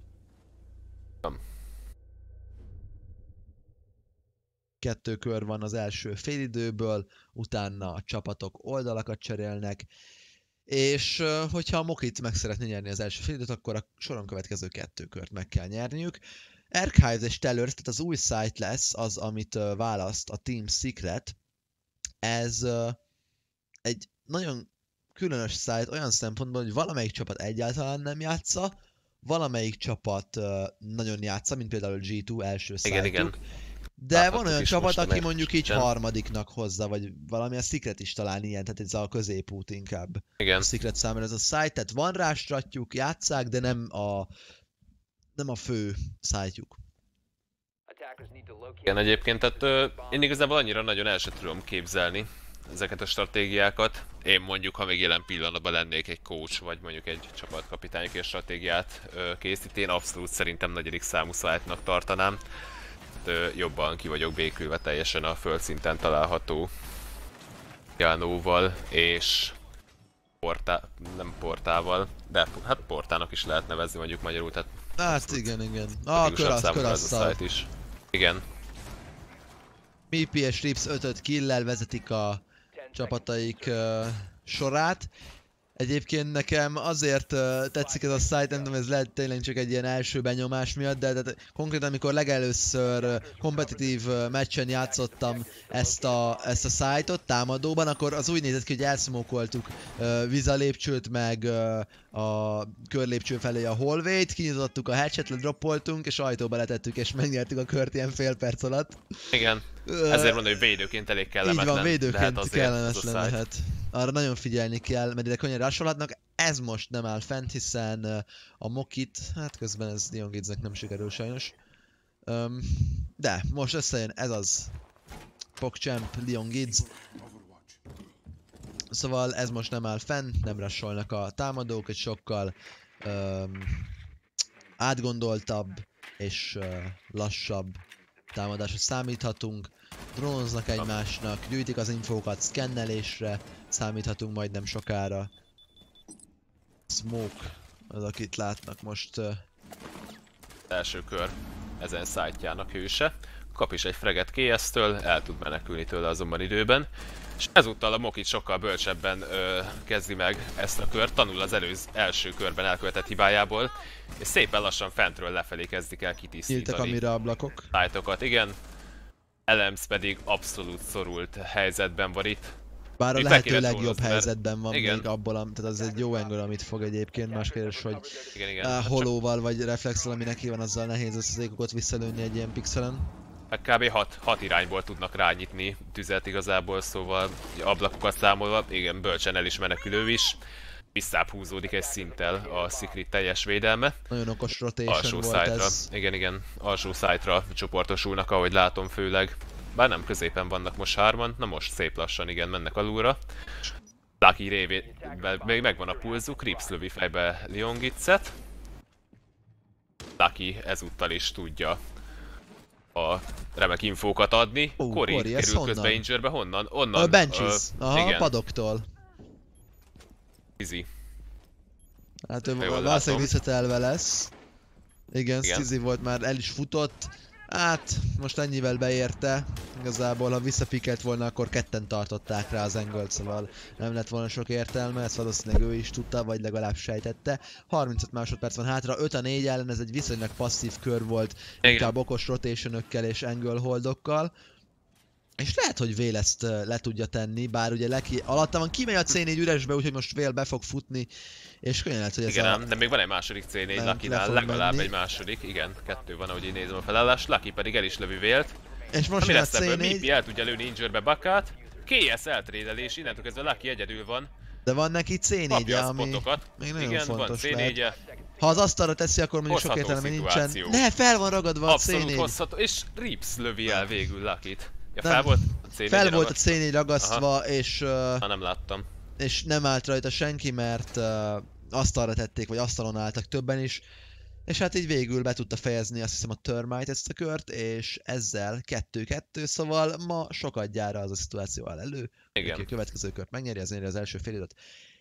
Kettő kör van az első félidőből, utána a csapatok oldalakat cserélnek, és uh, hogyha a Mokit meg szeretné nyerni az első félidőt, akkor a soron következő kettő kört meg kell nyerniük. Archives és Tellers, tehát az új site lesz az, amit uh, választ a Team Secret. Ez uh, egy nagyon különös site olyan szempontból, hogy valamelyik csapat egyáltalán nem játsza, valamelyik csapat uh, nagyon játsza, mint például a gé kettő első igen, igen. De láthatok van olyan csapat, aki mondjuk így harmadiknak hozza, vagy valami a Secret is talán ilyen, tehát ez a középút inkább. Igen. A Secret számára ez a site, tehát van rá stratjuk, játsszák, de nem a, nem a fő site-juk. Igen, egyébként, tehát ö, én igazából annyira nagyon el sem tudom képzelni ezeket a stratégiákat. Én mondjuk, ha még jelen pillanatban lennék egy coach, vagy mondjuk egy csapatkapitány, aki a stratégiát ö, készít, én abszolút szerintem negyedik számú site-nak tartanám. Ö, jobban ki vagyok békülve teljesen a földszinten található Jánóval, és portá... nem portával, de hát portának is lehet nevezni mondjuk magyarul, tehát... Hát igen, igen. Ah, körasz, körasszal. is. Igen. em pé és Rips ötöt kill-lel vezetik a csapataik uh, sorát. Egyébként nekem azért uh, tetszik ez a site, nem tudom, ez lehet tényleg csak egy ilyen első benyomás miatt, de, de, de konkrétan amikor legelőször uh, kompetitív uh, meccsen játszottam ezt a, ezt a site-ot támadóban, akkor az úgy nézett ki, hogy elszmókoltuk uh, vízalépcsőt, meg uh, a körlépcső felé a hallway-t, kinyitottuk a hatchet, ledroppoltunk, és ajtóba letettük, és megnyertük a kört ilyen fél perc alatt. Igen, ezért mondom, hogy védőként elég kellemetlen. Így van, védőként lehet kellemetlen lehet. Arra nagyon figyelni kell, mert ide könnyen rásolhatnak. Ez most nem áll fent, hiszen a Mokit, hát közben ez Leon Gidsnek nem sikerül sajnos. Um, de most összejön ez az PogChamp, Leon Gids. Szóval ez most nem áll fenn, nem rassolnak a támadók, egy sokkal um, átgondoltabb és uh, lassabb támadásra számíthatunk. Drónoznak egymásnak, gyűjtik az infókat szkennelésre, számíthatunk majd nem sokára. Smoke az, akit látnak most. Uh... Első kör ezen szájtjának hőse. Kap is egy freget ká es-től, el tud menekülni tőle azonban időben. És ezúttal a Mokit sokkal bölcsebben ö, kezdi meg ezt a kört, tanul az előző első körben elkövetett hibájából, és szépen lassan fentről lefelé kezdik el kitisztítani. Nyíltak a mire ablakok. Szájtokat, igen. Elemsz pedig abszolút szorult helyzetben van itt. Bár a itt lehető legjobb helyzetben van igen. még abból, tehát az egy jó angle, amit fog egyébként, más kérdés, hogy igen, igen. Uh, holóval vagy reflexel, ami neki van, azzal nehéz az ékokat visszalőni egy ilyen pixelen. Hát kb. hat, hat irányból tudnak rányitni tüzet igazából, szóval ablakokat számolva, igen, bölcsen el is menekülő is. Visszább húzódik egy szinttel a Secret teljes védelme. Nagyon okos rotation alsó volt szájtra. ez. Igen, igen, alsó szájtra csoportosulnak, ahogy látom főleg. Bár nem, középen vannak most hárman, na most szép lassan igen mennek alulra. Lucky révén még megvan a pulzuk, Rips lövi fejbe Leon Gidset. Lucky ezúttal is tudja a remek infókat adni. Uh, Cory Cory, kerül közbe injure-be, honnan? Onnan. A benches, uh, aha, igen. a padoktól. Easy. Hát ő valószínűleg visszatelve lesz. Igen, igen. Stizy volt már, el is futott. Hát, most ennyivel beérte. Igazából, ha visszapikelt volna, akkor ketten tartották rá az angle-t, szóval nem lett volna sok értelme, ezt valószínűleg ő is tudta, vagy legalább sejtette. harmincöt másodperc van hátra, öt a négy ellen, ez egy viszonylag passzív kör volt, igen. Inkább okos rotationökkel és angle holdokkal. És lehet, hogy Vél ezt uh, le tudja tenni, bár ugye Leki alatta van, kimegy a cé négy üresbe, úgyhogy most Vél be fog futni, és könnyen lehet, hogy ez igen, a... nem, de még van egy második cé négy Lucky-nál, legalább menni. Egy második, igen, kettő van, ahogy én nézem a felállást, Lucky pedig el is lövi Vélt. És most mi a lesz ebből? cé négy... Mipi el tudja lőni injure-be Bakát, ká es eltrédelés, innentől kezdve Lucky egyedül van. De van neki cé négy-je, ami még nagyon igen, fontos van cé négy-je. lehet. Ha az asztalra teszi, akkor mondjuk sok értelme nincsen. Ne, fel van ragadva a cé négy. Abszolút hozható, és Rips lövi el végül Lucky-t. Ja, fel nem. volt a cé négy Fel volt a cé négy ragasztva, aha. és... Uh, ha, nem láttam. És nem állt rajta senki, mert uh, asztalra tették, vagy asztalon álltak többen is. És hát így végül be tudta fejezni azt hiszem a Termite ezt a kört, és ezzel kettő kettő, szóval ma sokat gyára az a szituáció áll elő. Igen. Aki a következő kört megnyeri, az nyeri az első félidőt.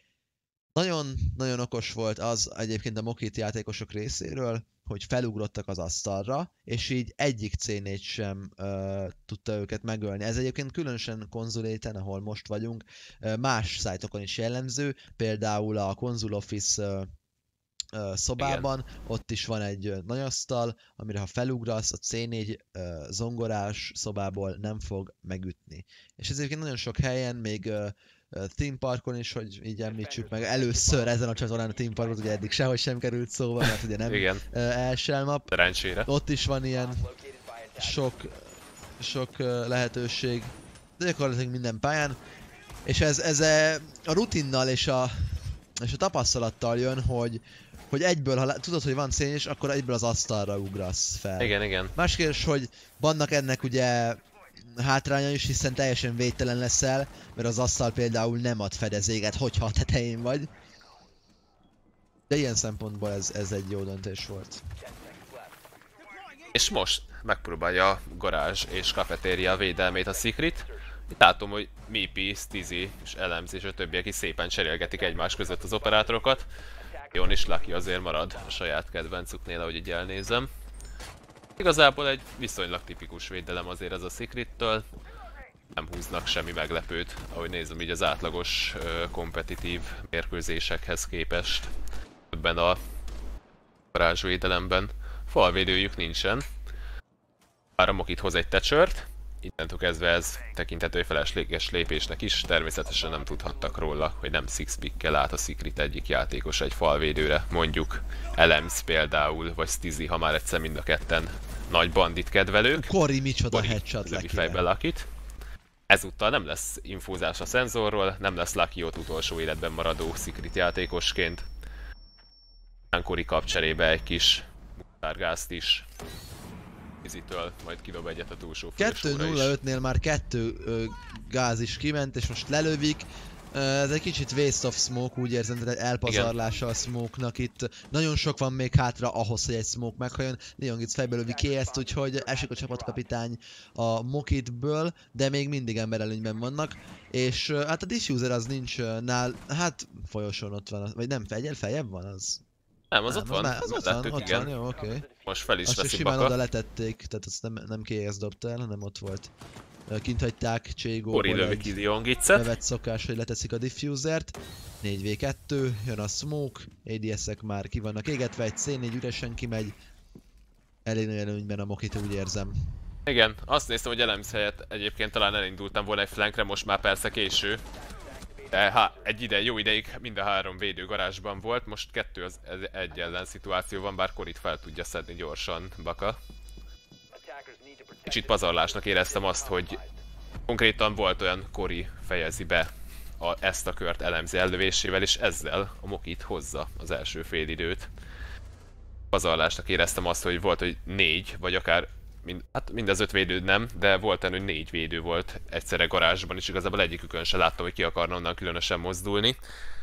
Nagyon-nagyon okos volt az egyébként a Mokit játékosok részéről, hogy felugrottak az asztalra, és így egyik cé négy sem uh, tudta őket megölni. Ez egyébként különösen konzuléten, ahol most vagyunk, uh, más szájtokon is jellemző, például a Konzul Office uh, uh, szobában, igen. Ott is van egy uh, nagy asztal, amire ha felugrasz, a cé négy uh, zongorás szobából nem fog megütni. És ez egyébként nagyon sok helyen, még uh, Theme Parkon is, hogy így említsük meg, először ezen a csatornán a Theme Parkot, ugye eddig sehogy sem került szóba, mert ugye nem uh, Elshell map. Szerencsére. Ott is van ilyen sok, sok uh, lehetőség, de gyakorlatilag minden pályán. És ez, ez a rutinnal és a, és a tapasztalattal jön, hogy, hogy egyből, ha tudod, hogy van szény, és akkor egyből az asztalra ugrasz fel. Igen, igen. Más kérdés, hogy vannak ennek ugye hátránya is, hiszen teljesen védtelen leszel, mert az asztal például nem ad fedezéket, hogyha a tetején vagy. De ilyen szempontból ez, ez egy jó döntés volt. És most megpróbálja a garázs és kafetéria védelmét a Secret. Itt látom, hogy Mipi, Stizy és Elemz és a többiek is szépen cserélgetik egymás között az operátorokat. Jon és Lucky azért marad a saját kedvencüknél, ahogy így elnézem. Igazából egy viszonylag tipikus védelem azért ez a Secret-től. Nem húznak semmi meglepőt, ahogy nézem így az átlagos uh, kompetitív mérkőzésekhez képest ebben a garázsvédelemben. Falvédőjük nincsen. Bár a Mokit hoz egy tecsört, innentől kezdve ez tekinthető felesleges lépésnek is, természetesen nem tudhattak róla, hogy nem six-pickkel át a Secret egyik játékos egy falvédőre, mondjuk Elemz például, vagy Stizy, ha már egyszer mind a ketten nagy bandit kedvelők. Cory micsoda headshot lövi fejbe Luckit. Ezúttal nem lesz infózás a szenzorról, nem lesz Lucky ott utolsó életben maradó Secret játékosként. Cory kap cserébe egy kis mutárgázt is. Izitől majd kidob egyet a túlsó kettő nulla ötnél már kettő ö, gáz is kiment, és most lelövik. Ez egy kicsit waste of smoke, úgy érzem, tehát egy elpazarlása a smoke-nak itt. Nagyon sok van még hátra ahhoz, hogy egy smoke meghajjon. Leon itt fejbe lövi ki ezt, úgyhogy esik a csapatkapitány a Mokitből, de még mindig emberelőnyben vannak. És hát a diffuser az nincs nál, hát folyosón ott van, vagy nem, fegyel feljebb van az? Nem, az nem, ott van, az, az ott van, lettük, ott igen. van, jó, oké. Okay. Most fel is azt veszi simán Baka. oda letették, tehát azt nem, nem ká es dobta el, hanem ott volt. Kint hagyták Cségóból Cory lövi ki Leon Gitzet. bevett szokás, hogy leteszik a diffusert. négy vé kettő, jön a smoke, á dé es-ek már ki vannak égetve, egy cé négy üresen kimegy. Elég nagy előnyben a Mokit, úgy érzem. Igen, azt néztem, hogy Elemz helyett egyébként talán elindultam volna egy flankre, most már persze késő. De hát egy ide, jó ideig mind a három védő garázsban volt, most kettő az egy ellen szituáció van, bár Coryt fel tudja szedni gyorsan Baka. Kicsit pazarlásnak éreztem azt, hogy konkrétan volt olyan Cory fejezi be a, ezt a kört Elemz ellövésével, és ezzel a Mokit hozza az első félidőt. Pazarlásnak éreztem azt, hogy volt, hogy négy, vagy akár Mind, hát mind az öt védő nem, de volt olyan, hogy négy védő volt egyszerre garázsban, és igazából egyikükön se láttam, hogy ki akarna onnan különösen mozdulni.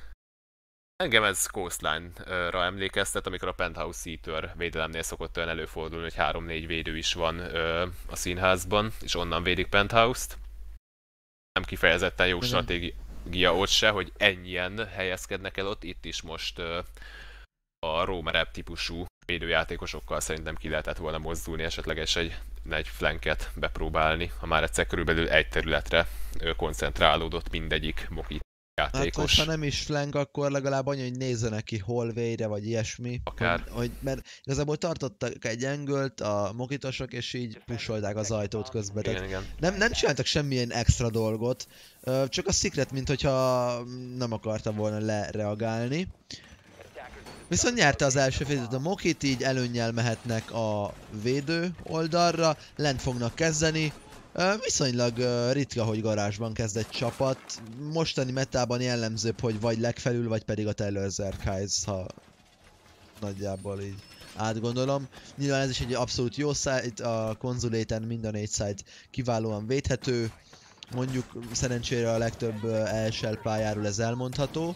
Engem ez Coastline-ra emlékeztet, amikor a Penthouse Seater védelemnél szokott olyan előfordulni, hogy három-négy védő is van ö, a színházban, és onnan védik Penthouse-t. Nem kifejezetten jó stratégia ott se, hogy ennyien helyezkednek el ott, itt is most ö, a roamerebb típusú védőjátékosokkal szerintem ki lehetett volna mozdulni, esetleges egy, egy flanket bepróbálni, ha már egyszer körülbelül egy területre koncentrálódott mindegyik Mokit játékos. Hát ha nem is flank, akkor legalább annyi, hogy nézzenek ki hallway-re, vagy ilyesmi. Akár. Hogy, hogy, mert igazából tartottak egy angölt a mokitosok, és így pusolták az ajtót közben. Igen, igen. Nem, nem csináltak semmilyen extra dolgot, csak a Secret, mint hogyha nem akarta volna lereagálni. Viszont nyerte az első félidőt a Mokit, így előnnyel mehetnek a védő oldalra, lent fognak kezdeni. Viszonylag ritka, hogy garázsban kezd egy csapat. Mostani metában jellemzőbb, hogy vagy legfelül, vagy pedig a Taylor Zerkais, ha nagyjából így átgondolom. Nyilván ez is egy abszolút jó site, a konzuléten mind a négy site kiválóan védhető. Mondjuk szerencsére a legtöbb E S L pályáról ez elmondható.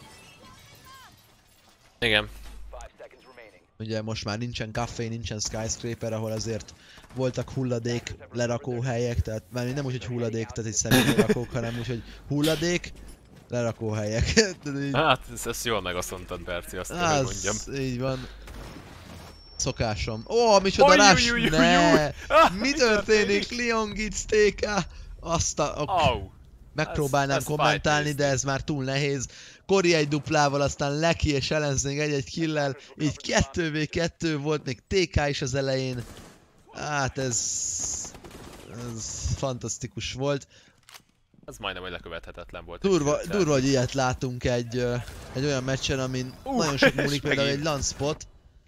Igen. Ugye most már nincsen café, nincsen skyscraper, ahol azért voltak hulladék lerakóhelyek, tehát már nem úgy, hogy hulladék, tehát egy személylerakók, hanem úgy, hogy hulladék lerakóhelyek. így... Hát, ezt, ezt jól megasszontad, Berci, azt kell, hogy mondjam. Így van. Szokásom. Ó, oh, micsoda rás! Ne! Mi történik? Leon Gitz té ká! Azt a... Au! Megpróbálnám ez, ez kommentálni, de ez már túl nehéz. Cory egy duplával, aztán Lucky és Elemz még egy-egy killel, így kettő vé kettő volt, még té ká is az elején. Hát ez... ez fantasztikus volt. Ez majdnem, hogy lekövethetetlen volt. Durva, durva, hogy ilyet látunk egy, egy olyan meccsen, amin uh, nagyon sok múlik, például egy landspot.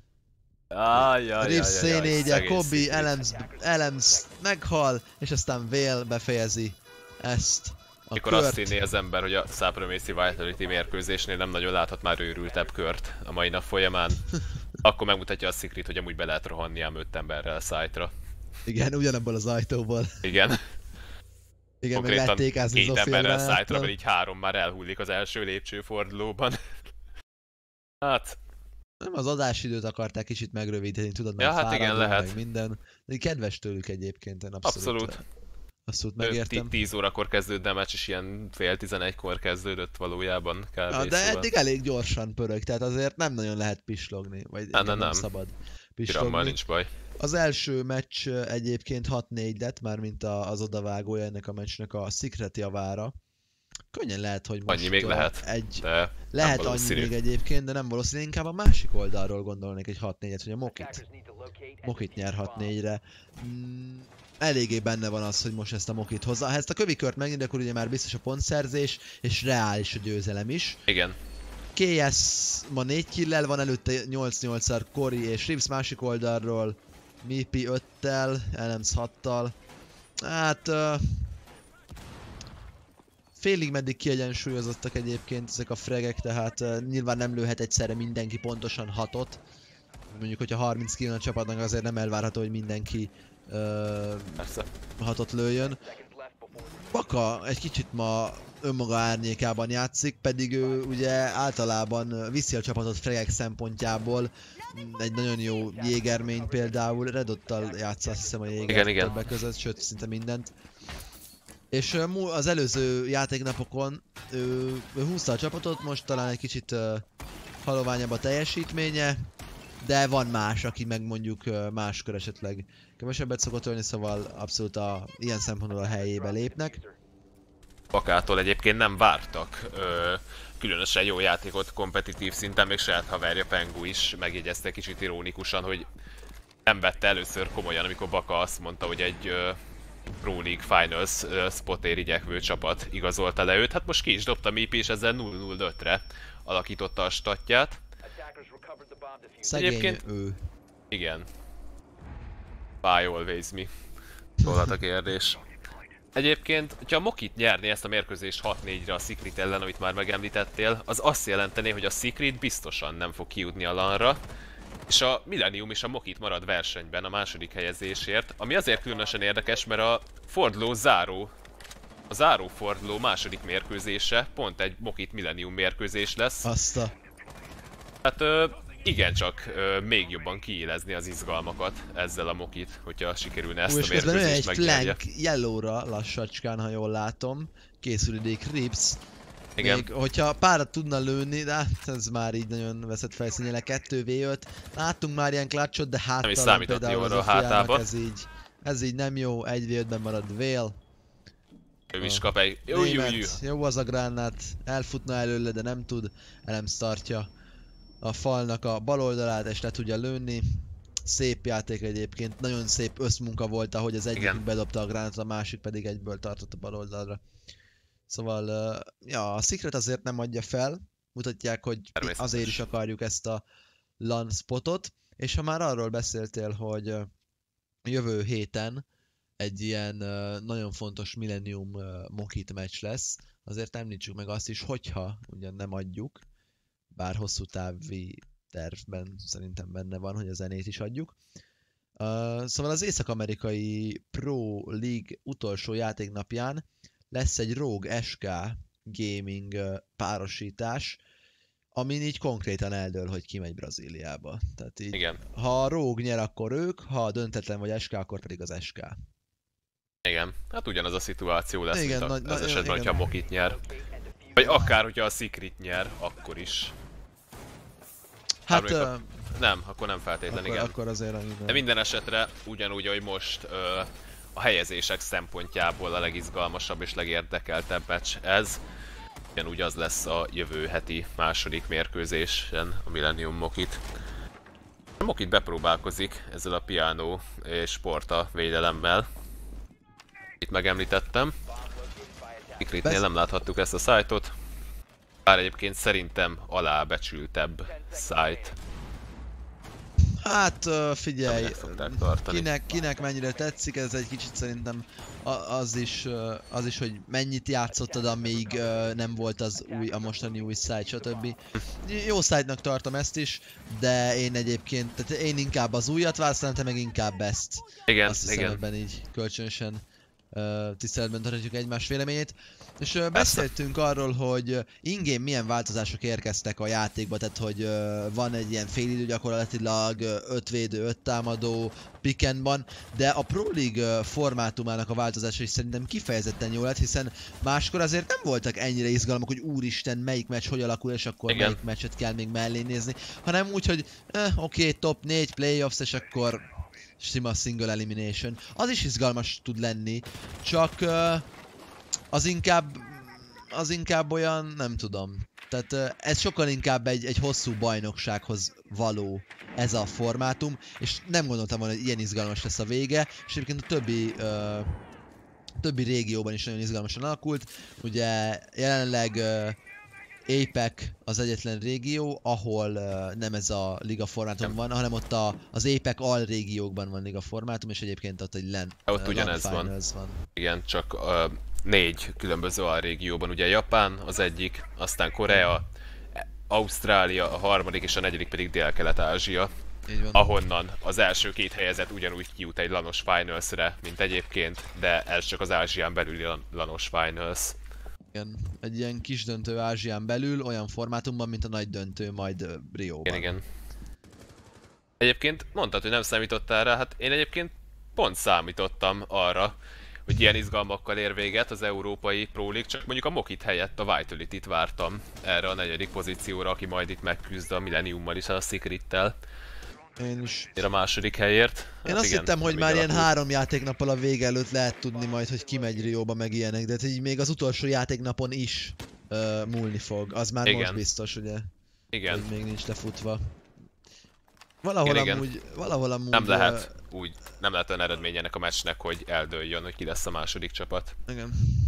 Rips cé négy-e, Kobi, Elemz, Elemz meghal, és aztán Vale befejezi ezt. Mikor kört. Azt hinné az ember, hogy a Supremacy Vitality mérkőzésnél nem nagyon láthat már őrültebb kört a mai nap folyamán. Akkor megmutatja a Secret, hogy amúgy be lehet rohanni ám öt emberrel a site-ra. Igen, ugyanabból az ajtóból. Igen. Igen, meg konkrétan lettékázni két Zofia emberrel granáttal. szájtra, mert így három már elhullik az első lépcsőfordulóban. Hát... Nem, az adásidőt akarták kicsit megrövidíteni, tudod, Ja, mert hát igen, fáradunk, lehet. meg minden. De kedves tőlük egyébként, én abszolút. Abszolút. Abszolút megértem. tíz órakor kezdődne a meccs, és ilyen fél tizenegykor kezdődött valójában kb. Ja, de szóval. eddig elég gyorsan pörög, tehát azért nem nagyon lehet pislogni, vagy nem, nem, nem. nem szabad Pirammal pislogni. nincs baj. Az első meccs egyébként hat négy lett, mármint az odavágója ennek a meccsnek a Secret javára. Könnyen lehet, hogy most Annyi még lehet, egy... de Lehet nem annyi valószínű. még egyébként, de nem valószínű, inkább a másik oldalról gondolnék egy hat négyet, hogy a Mokit. Mokit nyer hat négyre. Mm, eléggé benne van az, hogy most ezt a Mokit hozza. Ha ezt a kövikört megnyeri, akkor ugye már biztos a pontszerzés, és reális a győzelem is. Igen. ká es ma négy killel van, előtte nyolc nyolcszor Cory és Rips, másik oldalról Mipi öttel, Elemz hattal. Hát... Uh, félig meddig kiegyensúlyozottak egyébként ezek a fregek, tehát uh, nyilván nem lőhet egyszerre mindenki pontosan hatot. Mondjuk, hogyha harminc kill a csapatnak, azért nem elvárható, hogy mindenki uh, hatot lőjön. Baka egy kicsit ma önmaga árnyékában játszik, pedig ő ugye általában viszi a csapatot fregek szempontjából. Egy nagyon jó jégermény például, Redottal játsza, azt hiszem a jéger többek között, sőt szinte mindent. És az előző játéknapokon ő, ő húzta a csapatot, most talán egy kicsit uh, haloványabb a teljesítménye, de van más, aki meg mondjuk uh, máskor esetleg kevesebbet szokott ölni, szóval abszolút a, ilyen szempontból a helyébe lépnek. Bakától egyébként nem vártak ö, különösen jó játékot kompetitív szinten, még saját haverja Pengu is megjegyezte kicsit ironikusan, hogy nem vette először komolyan, amikor Baka azt mondta, hogy egy ö, Pro League Finals uh, spotért igyekvő csapat igazolta le őt. Hát most ki is dobta Mipi, és ezzel nulla nulla ötre alakította a statját. Szegény Egyébként... ő. Igen. Why always me? Szólhat a kérdés. Egyébként, ha a Mokit nyerné ezt a mérkőzést hat négyre a Secret ellen, amit már megemlítettél, az azt jelentené, hogy a Secret biztosan nem fog kijutni a lanra, és a Millennium és a Mokit marad versenyben a második helyezésért, ami azért különösen érdekes, mert a forduló záró, a záró forduló második mérkőzése pont egy Mokit Millennium mérkőzés lesz. Azt a... Hát ö, igencsak ö, még jobban kiélezni az izgalmakat ezzel a Mokit, hogyha sikerülne ezt Ú, a mérkőzést egy megnyerje. flank yellowra lassacskán, ha jól látom. Készülék Rips. Igen. Még, hogyha párat tudna lőni, de hát ez már így nagyon veszett felszínjele, kettő vé öt. Láttunk már ilyen clutchot, de háttal például az a hátába. ez így, ez így nem jó, egy vé ötben marad Vél. Ő is kap egy... Jó, jó, jó. Jó az a gránát, elfutna előle, de nem tud. Elemz tartja a falnak a bal oldalát, és le tudja lőni. Szép játék egyébként, nagyon szép összmunka volt, ahogy az egyik bedobta a gránátot, a másik pedig egyből tartott a bal oldalra. Szóval, uh, ja, a Secret azért nem adja fel, mutatják, hogy azért is akarjuk ezt a LAN spotot, és ha már arról beszéltél, hogy uh, jövő héten egy ilyen uh, nagyon fontos Millennium uh, Mokit meccs lesz, azért említsük meg azt is, hogyha ugyan nem adjuk, bár hosszú távi tervben szerintem benne van, hogy a zenét is adjuk. Uh, szóval az észak-amerikai Pro League utolsó játéknapján lesz egy Rogue es ká Gaming uh, párosítás, amin így konkrétan eldől, hogy ki megy Brazíliába. Tehát így, igen. Ha a Rogue nyer, akkor ők, ha döntetlen vagy es ká, akkor pedig az es ká. Igen, hát ugyanaz a szituáció lesz, igen, mint a, az esetben, igen. hogyha Mokit nyer. Vagy akár, hogyha a Secret nyer, akkor is. Hát... Uh, a... Nem, akkor nem feltétlen, akkor, igen. Akkor azért annyi. De minden esetre ugyanúgy, ahogy most uh, a helyezések szempontjából a legizgalmasabb és legérdekeltebb meccs ez. Ugyanúgy az lesz a jövő heti második mérkőzésen a Millennium Mokit. A Mokit bepróbálkozik ezzel a piano és porta védelemmel. Itt megemlítettem. Secretnél nem láthattuk ezt a szájtot. Bár egyébként szerintem alábecsültebb szájt. Hát figyelj, kinek, kinek kinek mennyire tetszik, ez egy kicsit szerintem az is, az is, hogy mennyit játszottad, amíg nem volt az új, a mostani új szájt, stb. Jó szájtnak tartom ezt is, de én egyébként, tehát én inkább az újat választanám, te meg inkább ezt. Igen, azt hiszem, igen. ebben így kölcsönösen uh, tiszteletben tartjuk egymás véleményét. És uh, beszéltünk arról, hogy in-game milyen változások érkeztek a játékba, tehát hogy uh, van egy ilyen félidő gyakorlatilag, öt védő, öt támadó, pick and ban, de a Pro League uh, formátumának a változása is szerintem kifejezetten jó lett, hiszen máskor azért nem voltak ennyire izgalmak, hogy úristen, melyik meccs hogy alakul, és akkor igen, melyik meccset kell még mellé nézni, hanem úgy, hogy eh, oké, okay, top négy playoffs, és akkor sima single elimination. Az is izgalmas tud lenni, csak uh, az inkább, az inkább olyan, nem tudom. Tehát uh, ez sokkal inkább egy, egy hosszú bajnoksághoz való ez a formátum, és nem gondoltam volna, hogy ilyen izgalmas lesz a vége, és egyébként a többi, uh, többi régióban is nagyon izgalmasan alakult. Ugye jelenleg uh, Apex az egyetlen régió, ahol uh, nem ez a liga formátum van, hanem ott a, az Apex al régiókban van liga formátum, és egyébként ott egy LAN, ott uh, ugyanez LAN van. van. Igen, csak uh, négy különböző al régióban, ugye Japán az egyik, aztán Korea, Ausztrália, a harmadik és a negyedik pedig Dél-Kelet-Ázsia, ahonnan az első két helyezett ugyanúgy kijut egy lanos finals-re, mint egyébként, de ez csak az Ázsián belüli lanos finals. Igen, egy ilyen kis döntő Ázsián belül, olyan formátumban, mint a nagy döntő majd uh, Rióban. Igen, igen. Egyébként mondtad, hogy nem számítottál rá, hát én egyébként pont számítottam arra, hogy ilyen izgalmakkal ér véget az európai Pro League, csak mondjuk a Mokit helyett a Vitality-t vártam erre a negyedik pozícióra, aki majd itt megküzd a Millenniummal is, a Secret-tel. Én is. A második helyért. Én hát azt igen, hittem, hogy már ilyen három játéknappal a vége előtt lehet tudni majd, hogy ki megy Rióba meg ilyenek, de így még az utolsó játéknapon is uh, múlni fog. Az már igen, most biztos, ugye? Igen. Hogy még nincs lefutva. Valahol igen, amúgy, igen. valahol amúgy... Nem lehet uh, úgy, nem lehet olyan eredmény ennek a meccsnek, hogy eldőljön, hogy ki lesz a második csapat. Igen.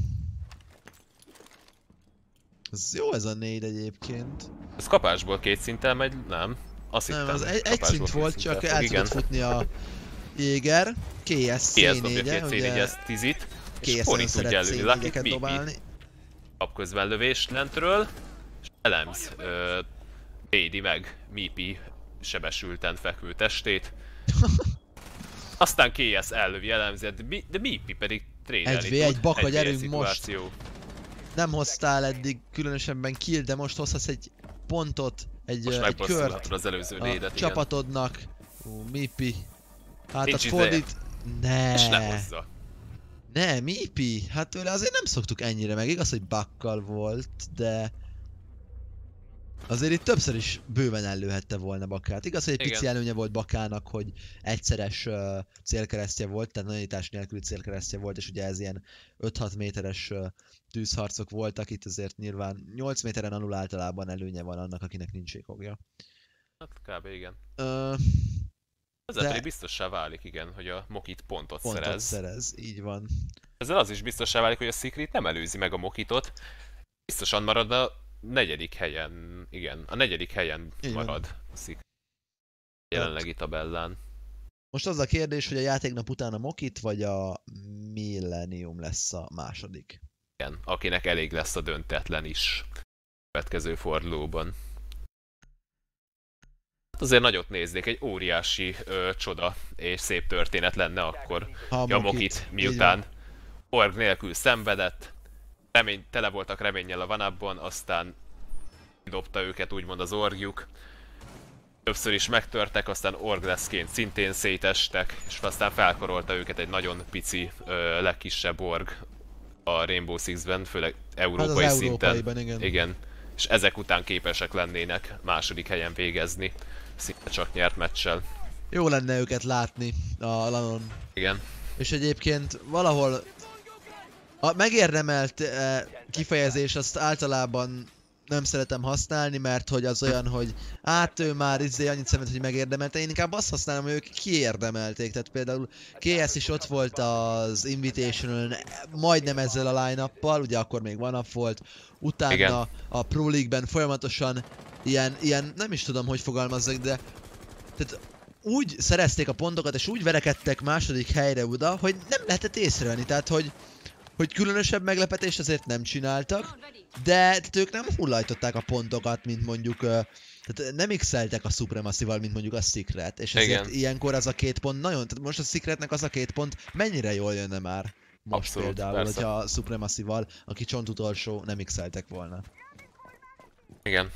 Ez jó ez a négy egyébként. Ez kapásból két szinten megy, nem? Azt nem, hittem, az egy, egy szint volt, csak el tudott futni a Jäger, ká es cé négy-e, ugye tízit, és Cory tudja előni, Lucky dobálni. Kap közben lövést lentről, és elemz, ö, védi meg Mipi sebesülten fekvő testét. Aztán ká es ellövi, elemzi, de Mipi pedig trédelni tud. egy vé egy baka, gyerünk most! Nem hoztál eddig különösebben kill, de most hozhatsz egy pontot, egy, egy kört az előző a lédet, csapatodnak. Ú, Mipi. Hátat fordít. Ne. És ne hozza. Ne, Mipi. Hát tőle azért nem szoktuk ennyire meg. Igaz, hogy bakkal volt, de... Azért itt többször is bőven ellőhette volna Bakát. Igaz, hogy egy pici előnye volt Bakának, hogy egyszeres uh, célkeresztje volt, tehát nagyítás nélküli célkeresztje volt, és ugye ez ilyen öt-hat méteres uh, tűzharcok voltak, itt azért nyilván nyolc méteren alul általában előnye van annak, akinek nincs ékogja. Hát kb. Igen. Uh, Ezzel de... pedig biztossá válik, igen, hogy a Mokit pontot, pontot szerez. szerez, így van. Ezzel az is biztossá válik, hogy a Secret nem előzi meg a Mokitot. Biztosan marad a negyedik helyen, igen, a negyedik helyen igen, marad a Secret jelenlegi tabellán. Most az a kérdés, hogy a játéknap után a Mokit vagy a Millennium lesz a második. Igen, akinek elég lesz a döntetlen is a következő fordulóban. Hát azért nagyot néznék, egy óriási ö, csoda és szép történet lenne akkor, ha a Mokit miután org nélkül szenvedett, remény, tele voltak reménnyel a vanapban, aztán dobta őket úgymond az orgjuk. Többször is megtörtek, aztán orgleszként szintén szétestek, és aztán felkorolta őket egy nagyon pici, ö, legkisebb org a Rainbow Six-ben, főleg európai hát szinten. Igen. igen. És ezek után képesek lennének második helyen végezni, szinte csak nyert meccsel. Jó lenne őket látni a lanon. Igen. És egyébként valahol a megérdemelt eh, kifejezés azt általában nem szeretem használni, mert hogy az olyan, hogy át ő már izé annyit szemet, hogy megérdemelte. Én inkább azt használom, hogy ők kiérdemelték. Tehát például ká es is ott volt az Invitational majdnem ezzel a line-uppal, ugye akkor még One-up volt. Utána igen, a Pro League-ben folyamatosan ilyen, ilyen, nem is tudom, hogy fogalmazzak, de tehát úgy szerezték a pontokat, és úgy verekedtek második helyre oda, hogy nem lehetett észrevenni. Tehát, hogy hogy különösebb meglepetést azért nem csináltak, de tehát ők nem hullajtották a pontokat, mint mondjuk, uh, tehát nem x-eltek a Supremacy-val, mint mondjuk a Secret, és ezért igen, ilyenkor az a két pont nagyon, tehát most a Secretnek az a két pont mennyire jól jönne már. most Abszolút, például, persze. hogyha a Supremacy-val, aki csont utolsó, nem x-eltek volna. Igen.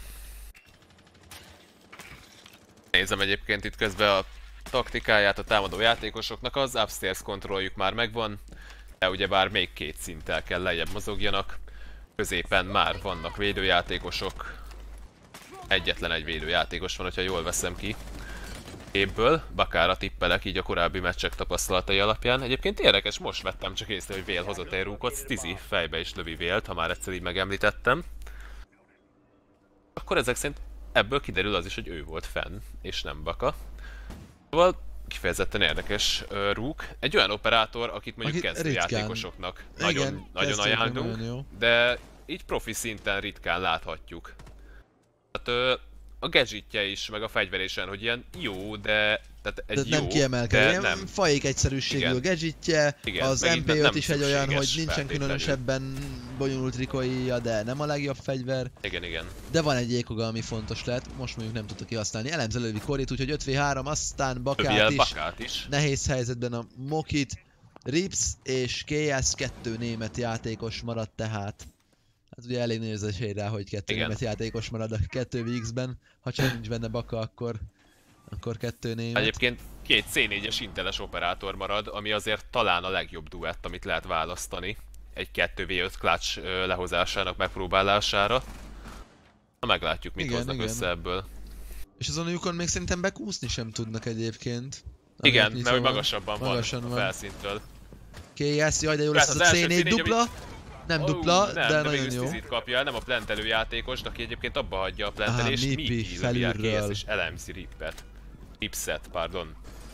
Nézem egyébként itt közben a taktikáját a támadó játékosoknak, az upstairs kontrolljuk már megvan, de ugyebár még két szinttel kell lejjebb mozogjanak. Középen már vannak védőjátékosok. Egyetlen egy védőjátékos van, hogyha jól veszem ki. Képből, Bakára tippelek, így a korábbi meccsek tapasztalatai alapján. Egyébként érdekes, most vettem csak észre, hogy Vale hozott egy rúkot, Stizy fejbe is lövi Vale-t, ha már egyszer így megemlítettem. Akkor ezek szerint ebből kiderül az is, hogy ő volt fenn, és nem Baka. Szóval kifejezetten érdekes uh, rúk. Egy olyan operátor, akit mondjuk Akit kezdő ritkán. játékosoknak Igen, nagyon, nagyon kezdőknek ajánlunk, nagyon jó. de így profi szinten ritkán láthatjuk. Tehát uh, a gadgetje is, meg a fegyverésen, hogy ilyen jó, de... Tehát egy Tehát jó, nem kiemelkedő, de ilyen nem. fajék egyszerűségű Igen. a gadgetje, Igen, az megint em pé öt nem is egy olyan, hogy szükséges nincsen feltétlenül. különösebben bonyolult trikoija, de nem a legjobb fegyver. Igen, igen. De van egy ékoga, ami fontos lehet, most mondjuk nem tudta kihasználni. Elemzel lövi Coryt, úgyhogy öt vé három, aztán Bakát Lövi el is. Bakát is. Nehéz helyzetben a Mokit, Rips és ká es kettő német játékos maradt tehát. Hát ugye elég néz esély rá, hogy kettő Igen. német játékos marad a kettő vé iksz-ben. Ha csak nincs benne Baka, akkor, akkor kettő német. Egyébként két cé négyes inteles operátor marad, ami azért talán a legjobb duett, amit lehet választani. Egy kettő vé öt clutch ö, lehozásának megpróbálására. Na meglátjuk, mit Igen, hoznak igen. össze ebből. És azon lyukon még szerintem bekúszni sem tudnak egyébként. Igen, Aminek mert hogy nyitva magasabban Magasan van a van. felszintől. ká es, jaj de jó lesz Persze, ez az a első cé négy cé négy, dupla. Nem Ó, dupla, nem, de, de nagyon végül jó. Stizit kapja el, nem a plentelő játékos, aki egyébként abba hagyja a plentelést, Aha, míg Mipi kilövi el ká es felülről. és elemzi Rippet. Ripset, pardon.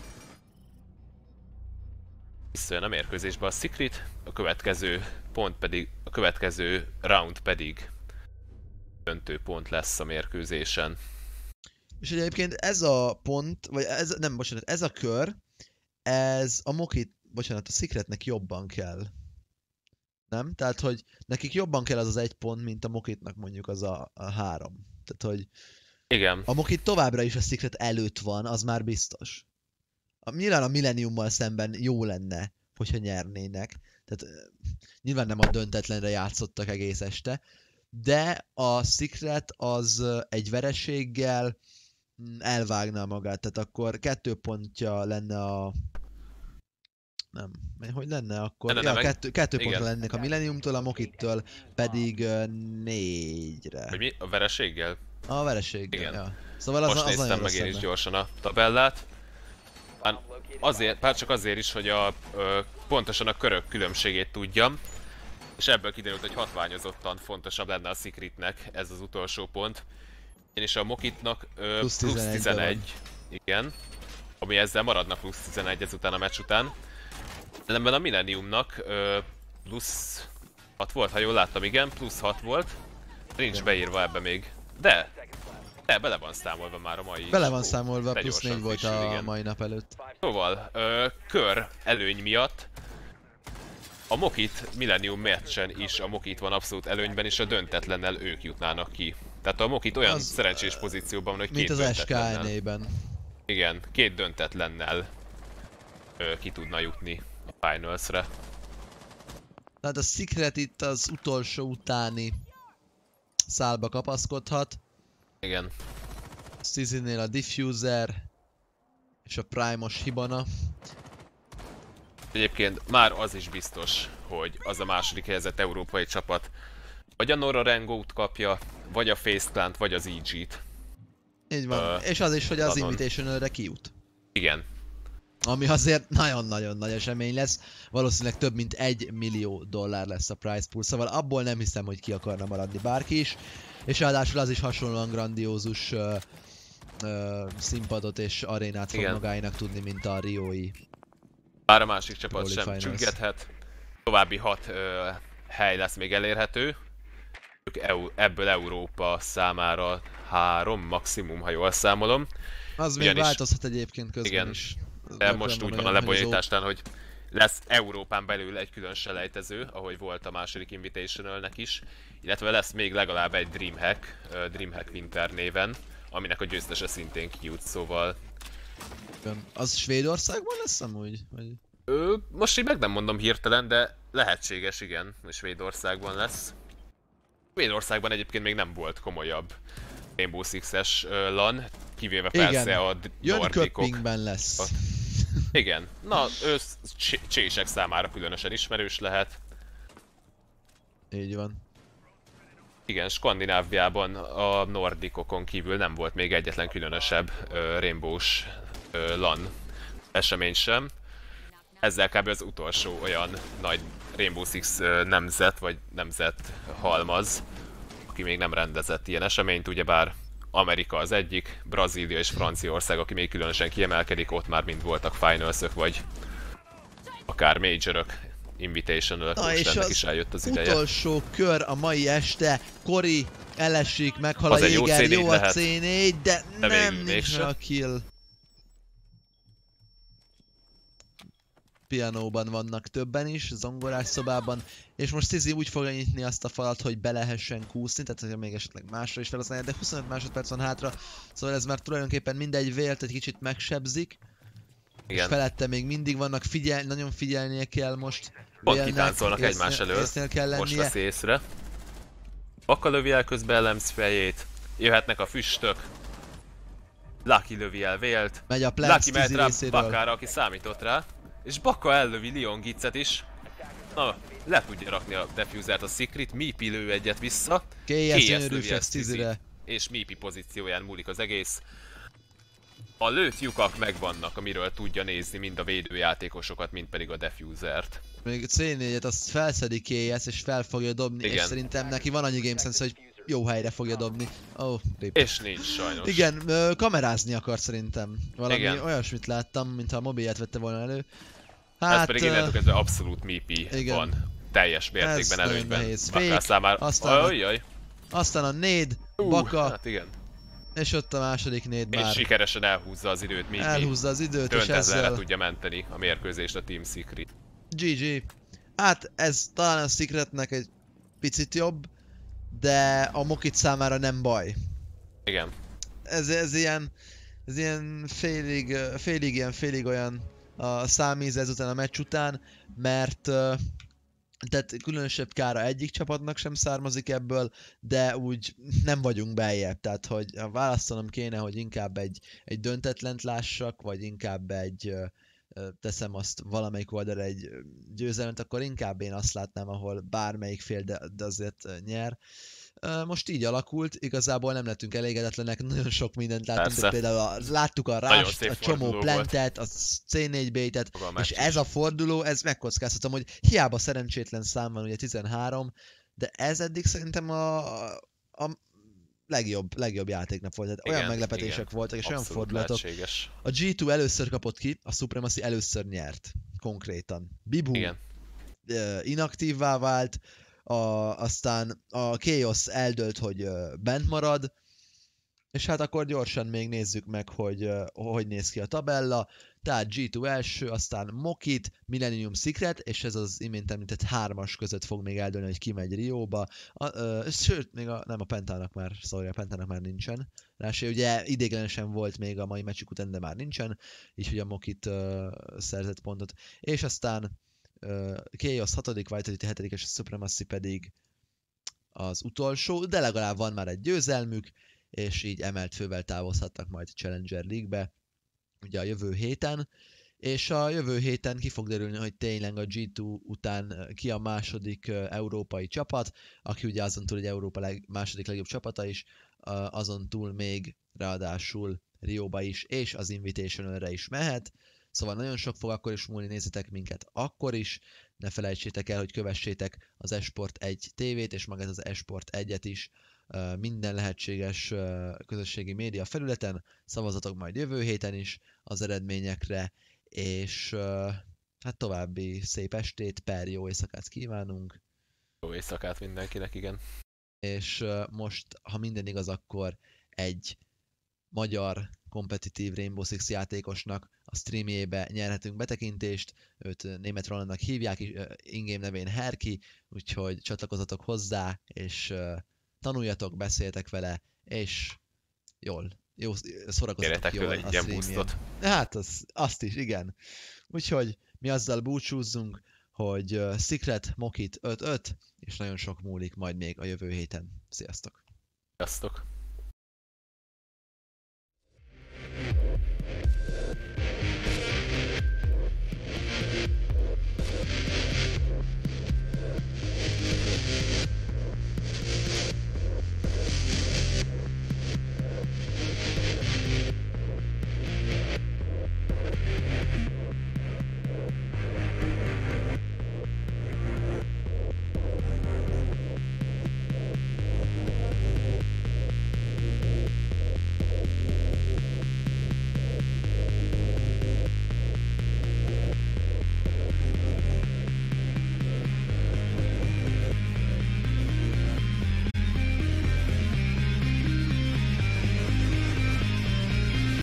Visszajön a mérkőzésbe a Secret, a következő pont pedig, a következő round pedig döntő pont lesz a mérkőzésen. És egyébként ez a pont, vagy ez, nem, bocsánat, ez a kör, ez a Mokit, bocsánat, a Secretnek jobban kell. Nem? Tehát, hogy nekik jobban kell az az egy pont, mint a Mokitnak mondjuk az a, a három. Tehát, hogy Igen, a Mokit továbbra is a Secret előtt van, az már biztos. A, nyilván a Millenniummal szemben jó lenne, hogyha nyernének. Tehát ö, nyilván nem a döntetlenre játszottak egész este, de a Secret az ö, egy vereséggel mm, elvágná magát, tehát akkor kettő pontja lenne a... Nem, hogy lenne akkor? Ne, ne, Ja, ne, meg- kettő, kettő igen. pontra lennének a Millenniumtól, a Mokittől pedig ö, négyre. hogy mi? A vereséggel? A vereséggel, Igen. ja. Szóval az, Most az néztem nagyon meg rossz én is lenne. gyorsan a tabellát. Már azért, bár csak azért is, hogy a, ö, pontosan a körök különbségét tudjam. És ebből kiderült, hogy hatványozottan fontosabb lenne a Secretnek ez az utolsó pont. És a Mokitnak ö, Plusz plusz tizenegy tizenegy, igen. Ami ezzel maradnak plusz tizenegy ezután a meccs után. Ellenben a Millenniumnak ö, plusz hat volt, ha jól láttam, igen, plusz hat volt. Nincs beírva ebbe még. De! De, bele van számolva már a mai. Bele van számolva, De plusz gyorsan négy volt frissül, a igen. mai nap előtt. Szóval, ö, kör előny miatt a Mokit Millennium meccsen is a Mokit van abszolút előnyben, és a döntetlennel ők jutnának ki. Tehát a Mokit olyan Az, szerencsés pozícióban van, hogy Mint két az es ká döntetlennel. en-ében. Igen, két döntetlennel ö, ki tudna jutni a Finals-re. Tehát a Secret itt az utolsó utáni szálba kapaszkodhat. Igen. Stizynél a Diffuser és a Primos Hibana. Egyébként már az is biztos, hogy az a második helyezett európai csapat vagy a Nora Rengo-t kapja, vagy a Face Clan-t, vagy az í gé-t. Így van. Ö, és az is, hogy az azon. Invitational-re kijut. Igen. Ami azért nagyon-nagyon nagy esemény lesz. Valószínűleg több mint egy millió dollár lesz a prize pool, szóval abból nem hiszem, hogy ki akarna maradni bárki is. És ráadásul az is hasonlóan grandiózus uh, uh, színpadot és arénát fog Igen. magáinak tudni, mint a Riói. Bár a másik csapat Broly sem Finals. csüggethet. További hat ö, hely lesz még elérhető. Ők EU, ebből Európa számára három maximum, ha jól számolom. Az még Ugyanis- változhat egyébként közben igen, is. De Gyakran most úgy van a olyan, hogy az lebonyolításnál, hogy lesz Európán belül egy külön selejtező, ahogy volt a második Invitational-nek is, illetve lesz még legalább egy Dreamhack, ö, Dreamhack Winter néven, aminek a győztese szintén kijut, szóval Open- Az Svédországban lesz amúgy? Vagy... Ö, most így meg nem mondom hirtelen, de lehetséges, igen, és Svédországban lesz. Svédországban egyébként még nem volt komolyabb Rainbow Six-es uh, LAN, kivéve persze igen. a nordikok. Jönköpingben lesz. A... Igen, na ő csések számára különösen ismerős lehet. Így van. Igen, Skandináviában a nordikokon kívül nem volt még egyetlen különösebb uh, Rainbow-s uh, LAN esemény sem. Ezzel kb. Az utolsó olyan nagy Rainbow Six uh, nemzet, vagy nemzet halmaz, aki még nem rendezett ilyen eseményt, ugyebár Amerika az egyik, Brazília és Franciaország, aki még különösen kiemelkedik, ott már mind voltak finals-ök, vagy akár majorok, invitational-ök, most ennek is eljött az ideje. Utolsó kör a mai este, Cory elesik, meghal az a Jéger, jó, jó a lehet, cé négy, de, de nem nincs a kill. Pianóban vannak többen is, zongorás szobában, és most Szizzy úgy fogja nyitni azt a falat, hogy be lehessen kúszni, tehát hogy még esetleg másra is felhasználja, de huszonöt másodperc van hátra, szóval ez már tulajdonképpen mindegy vélt, egy kicsit megsebzik. Igen. És felette még mindig vannak, figyel, nagyon figyelnie kell most. Pont kitáncolnak egymás elől, most veszi észre. Baka lövi el közben Elemz fejét, jöhetnek a füstök. Lucky lövi el vélt. Megy a Plants Lucky mehet rá Bakára, aki számított rá. És Baka ellövi Leon Gitzet is. Na, le tudja rakni a defusert a Secret, Mipi lő egyet vissza. ká es lövi el Szizire. És Mipi pozícióján múlik az egész. A lőtt lyukak megvannak, amiről tudja nézni mind a védőjátékosokat, mind pedig a defusert. Még cé négyet azt felszedi ká es és fel fogja dobni, igen. És szerintem neki van annyi game sense, hogy jó helyre fogja dobni. Oh, rip. És nincs sajnos. Igen, kamerázni akar szerintem. Valami igen. Olyasmit láttam, mintha a mobilját vette volna elő. Hát, ez pedig innentől kezdve abszolút Mipi igen. Van teljes mértékben előnyben. Baka számára. Aztán, Ajjaj. aztán a néd, uh, Baka. Hát igen. És ott a második néd már. És sikeresen elhúzza az időt, Mipi. Elhúzza az időt, és ezzel tudja menteni a mérkőzést a Team Secret. gé gé. Hát ez talán a Secretnek egy picit jobb, de a Mokit számára nem baj. Igen. Ez, ez ilyen, ez ilyen félig, félig ilyen, félig olyan a számíz ezután a meccs után, mert tehát különösebb kára egyik csapatnak sem származik ebből, de úgy nem vagyunk beljebb, tehát hogy ha választanom kéne, hogy inkább egy, egy döntetlent lássak, vagy inkább egy, teszem azt valamelyik oldalra egy győzelmet, akkor inkább én azt látnám, ahol bármelyik fél, de, de azért nyer. Most így alakult, igazából nem lettünk elégedetlenek, nagyon sok mindent láttunk, de például a, láttuk a rást, a csomó plantet, a cé négy baitet, és ez a forduló, ez megkockáztatom, hogy hiába szerencsétlen szám van, ugye tizenhárom, de ez eddig szerintem a, a legjobb, legjobb játéknap volt, tehát igen, olyan meglepetések igen, voltak, és olyan fordulatok. Lehetséges. A gé kettő először kapott ki, a Supremacy először nyert, konkrétan. Bibu igen. inaktívvá vált, A, aztán a Chaos eldőlt, hogy uh, bent marad, és hát akkor gyorsan még nézzük meg, hogy uh, hogy néz ki a tabella. Tehát gé kettő első, aztán Mokit, Millennium Secret, és ez az imént említett hármas között fog még eldőlni, hogy ki megy Rióba. A, uh, sőt, még a, nem a Pentának már, sorry, a Pentának már nincsen. Rásé, ugye idéglenesen volt még a mai meccsük után, de már nincsen, így hogy a Mokit uh, szerzett pontot. És aztán Uh, Chaos hatodik, Vitality hetedik és a Supremacy pedig az utolsó, de legalább van már egy győzelmük, és így emelt fővel távozhatnak majd Challenger League-be, ugye a jövő héten, és a jövő héten ki fog derülni, hogy tényleg a gé kettő után ki a második uh, európai csapat, aki ugye azon túl egy Európa leg, második legjobb csapata is, uh, azon túl még ráadásul Rióba is, és az Invitational-re is mehet. Szóval nagyon sok fog akkor is múlni, nézzetek minket akkor is, ne felejtsétek el, hogy kövessétek az Esport egy tévét, és magát az Esport egyet is minden lehetséges közösségi média felületen, szavazatok majd jövő héten is az eredményekre, és hát további szép estét, per jó éjszakát kívánunk. Jó éjszakát mindenkinek, igen. És most, ha minden igaz, akkor egy magyar kompetitív Rainbow Six játékosnak a streamjébe nyerhetünk betekintést, őt Németh Rolandnak hívják, in-game nevén Herki, úgyhogy csatlakozzatok hozzá, és uh, tanuljatok, beszéltek vele, és jól, jó, szórakozzatok jól a streamjén. Hát az, azt is, igen. Úgyhogy Mi azzal búcsúzzunk, hogy uh, Secret Mokit öt öt, és nagyon sok múlik majd még a jövő héten. Sziasztok! Sziasztok!